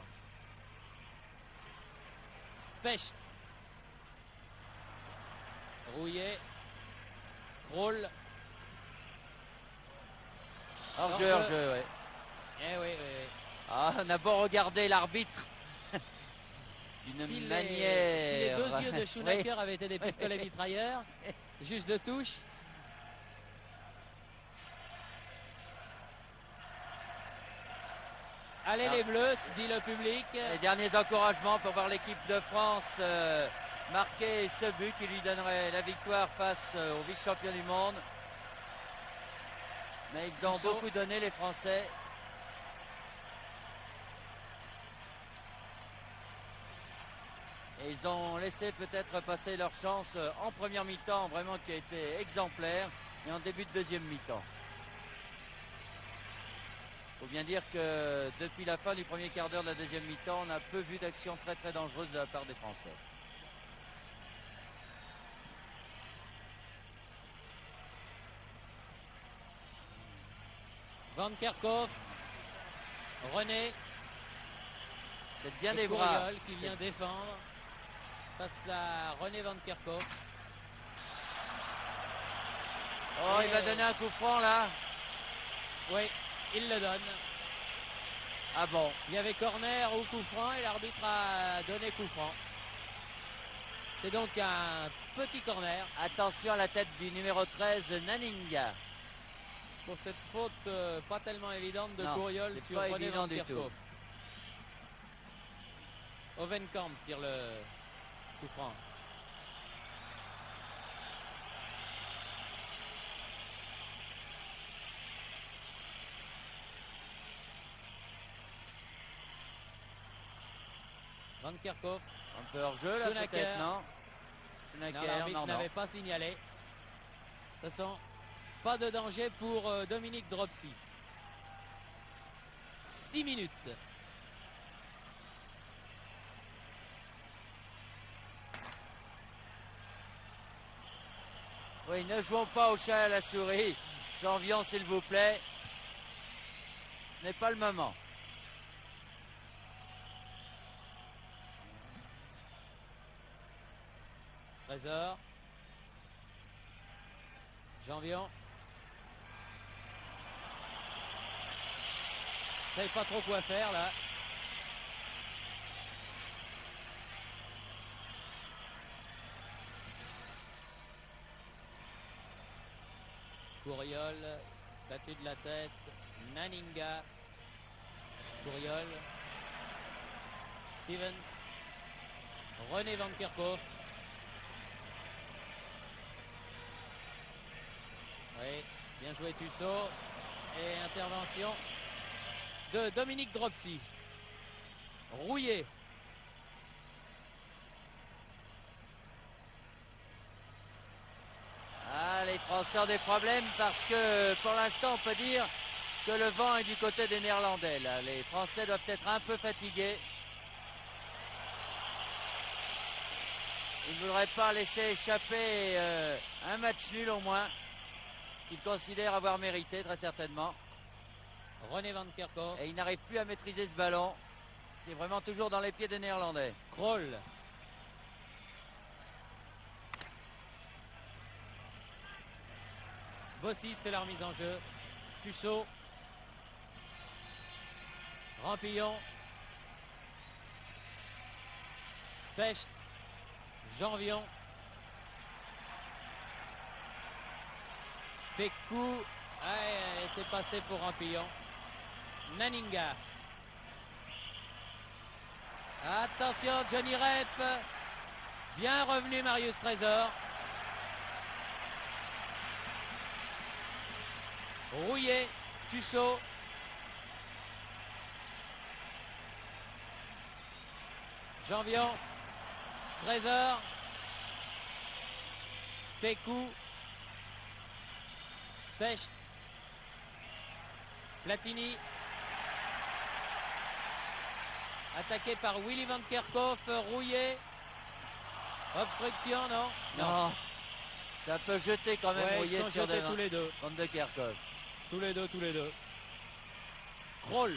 Speaker 2: Specht. Rouillet. Kroll.
Speaker 1: Hors-jeu, hors-jeu, oui.
Speaker 2: Eh oui, oui, oui.
Speaker 1: Ah, on a beau regarder l'arbitre. d'une
Speaker 2: Si
Speaker 1: manière.
Speaker 2: les deux yeux de Schumacher
Speaker 1: Oui.
Speaker 2: avaient été des pistolets mitrailleurs, juste de touche. Allez les Bleus, dit le public.
Speaker 1: Les derniers encouragements pour voir l'équipe de France marquer ce but qui lui donnerait la victoire face au vice-champion du monde. Mais ils ont beaucoup donné, les Français. Et ils ont laissé peut-être passer leur chance en première mi-temps, vraiment qui a été exemplaire, et en début de deuxième mi-temps. Il faut bien dire que depuis la fin du premier quart d'heure de la deuxième mi-temps, on a peu vu d'actions très très dangereuses de la part des Français.
Speaker 2: Van Kerkhoff, René,
Speaker 1: c'est bien des bras
Speaker 2: Courriol qui vient défendre face à René Van Kerkhoff.
Speaker 1: Oh, il va donner un coup franc là.
Speaker 2: Oui, il le donne.
Speaker 1: Ah bon?
Speaker 2: Il y avait corner ou coup franc et l'arbitre a donné coup franc. C'est donc un petit corner.
Speaker 1: Attention à la tête du numéro 13, Naninga.
Speaker 2: Pour cette faute pas tellement évidente de
Speaker 1: Non,
Speaker 2: Courriol sur
Speaker 1: pas
Speaker 2: René
Speaker 1: évident
Speaker 2: Van
Speaker 1: du
Speaker 2: Kerkhoff.
Speaker 1: tout.
Speaker 2: Ovenkamp tire le coup franc. Van Kerkhoff.
Speaker 1: Un peu hors jeu là peut-être, non?
Speaker 2: L'arbitre n'avait pas signalé. De toute façon, pas de danger pour Dominique Dropsy. 6 minutes.
Speaker 1: Oui, ne jouons pas au chat et à la souris. Janvion, s'il vous plaît. Ce n'est pas le moment.
Speaker 2: Trésor. Janvion. Ne savait pas trop quoi faire là. Courriol, battu de la tête. Naninga. Courriol. Stevens. René Van Kerkhoff. Oui, bien joué Tussaud. Et intervention de Dominique Dropsy. Rouillé.
Speaker 1: Ah, les Français ont des problèmes parce que pour l'instant on peut dire que le vent est du côté des Néerlandais. Là. Les Français doivent être un peu fatigués. Ils ne voudraient pas laisser échapper un match nul au moins, qu'ils considèrent avoir mérité très certainement.
Speaker 2: René Van Kerkhoff.
Speaker 1: Et ils n'arrivent plus à maîtriser ce ballon. C'est vraiment toujours dans les pieds des Néerlandais.
Speaker 2: Kroll. Bossis fait la remise en jeu. Tussaud. Rampillon. Specht. Janvion. Pécou. C'est passé pour Rampillon. Naninga. Attention, Johnny Rep. Bien revenu Marius Trésor. Rouillé, Tussaud. Janvion. Trésor. Pécou. Specht. Platini. Attaqué par Willy Van Kerkhoff, rouillé. Obstruction, non?
Speaker 1: Non. Ça peut jeter quand même,
Speaker 2: ouais, ils sont
Speaker 1: sur
Speaker 2: jetés tous les deux.
Speaker 1: Van de Kerkhoff.
Speaker 2: Tous les deux. Kroll.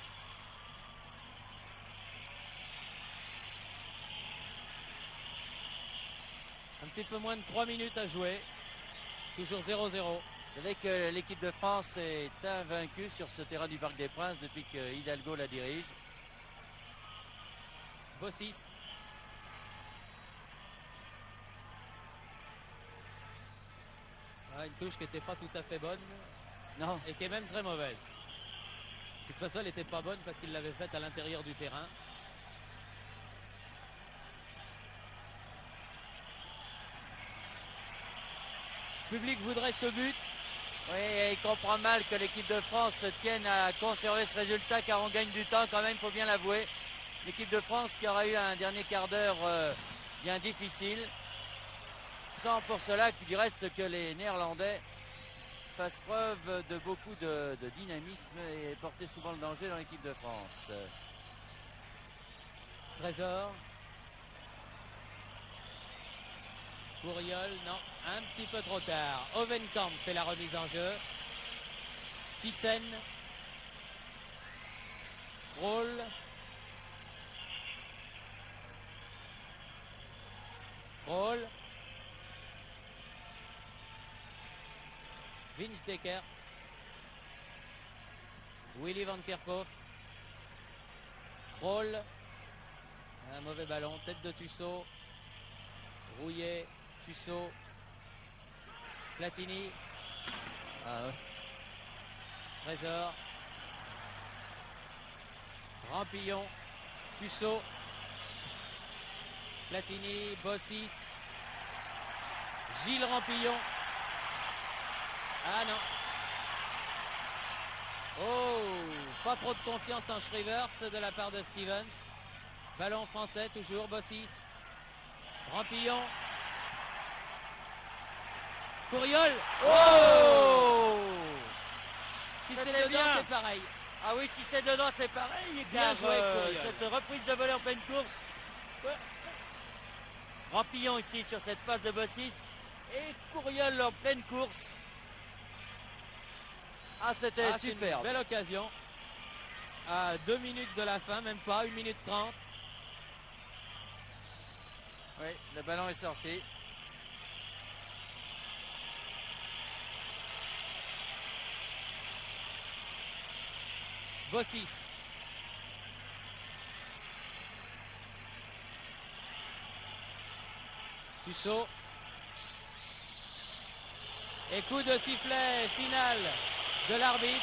Speaker 2: Un petit peu moins de 3 minutes à jouer. Toujours 0-0.
Speaker 1: Vous savez que l'équipe de France est invaincue sur ce terrain du Parc des Princes depuis que Hidalgo la dirige.
Speaker 2: Bossis. Ah, une touche qui n'était pas tout à fait bonne.
Speaker 1: Non.
Speaker 2: Et qui est même très mauvaise. De toute façon, elle n'était pas bonne parce qu'il l'avait faite à l'intérieur du terrain. Le public voudrait ce but.
Speaker 1: Oui, et il comprend mal que l'équipe de France tienne à conserver ce résultat car on gagne du temps quand même, il faut bien l'avouer. L'équipe de France qui aura eu un dernier quart d'heure bien difficile. Sans pour cela du reste que les Néerlandais fassent preuve de beaucoup de dynamisme et porter souvent le danger dans l'équipe de France.
Speaker 2: Trésor. Courriol, non, un petit peu trop tard. Hovenkamp fait la remise en jeu. Thyssen. Roll. Roll. Winsdecker. Willy van Kerkhoff. Roll. Un mauvais ballon, tête de Tussaud. Rouillet. Tussaud, Platini, Trésor, Rampillon, Tussaud, Platini, Bossis, Gilles Rampillon. Ah non. Oh, pas trop de confiance en Schrivers de la part de Stevens. Ballon français, toujours Bossis, Rampillon. Courriol.
Speaker 1: Oh,
Speaker 2: si c'est dedans, c'est pareil.
Speaker 1: Ah oui, si c'est dedans, c'est pareil.
Speaker 2: Bien joué, Courriol.
Speaker 1: Cette reprise de volée en pleine course. Rampillon ici sur cette passe de Bossis. Et Courriol en pleine course. Ah, c'était super.
Speaker 2: Une belle occasion. À 2 minutes de la fin, même pas, 1 minute 30.
Speaker 1: Oui, le ballon est sorti.
Speaker 2: Bossis. Tussaud. Et coup de sifflet final de l'arbitre.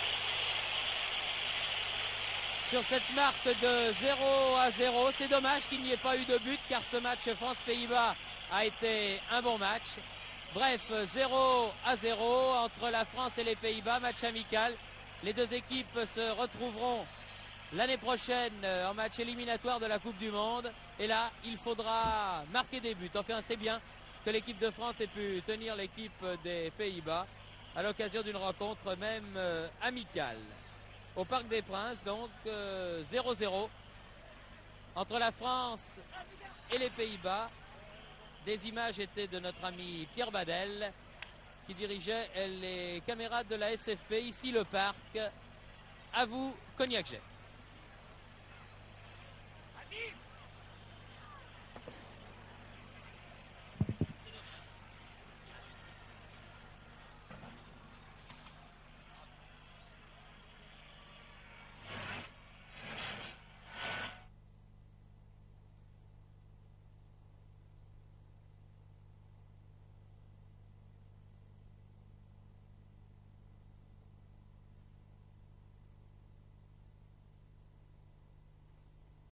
Speaker 2: Sur cette marque de 0-0. C'est dommage qu'il n'y ait pas eu de but car ce match France-Pays-Bas a été un bon match. Bref, 0-0 entre la France et les Pays-Bas, match amical. Les deux équipes se retrouveront l'année prochaine en match éliminatoire de la Coupe du Monde. Et là, il faudra marquer des buts. Enfin, c'est bien que l'équipe de France ait pu tenir l'équipe des Pays-Bas à l'occasion d'une rencontre même amicale. Au Parc des Princes, donc 0-0 entre la France et les Pays-Bas. Des images étaient de notre ami Pierre Badel qui dirigeait les caméras de la SFP, ici le parc. À vous, Cognac-Jet.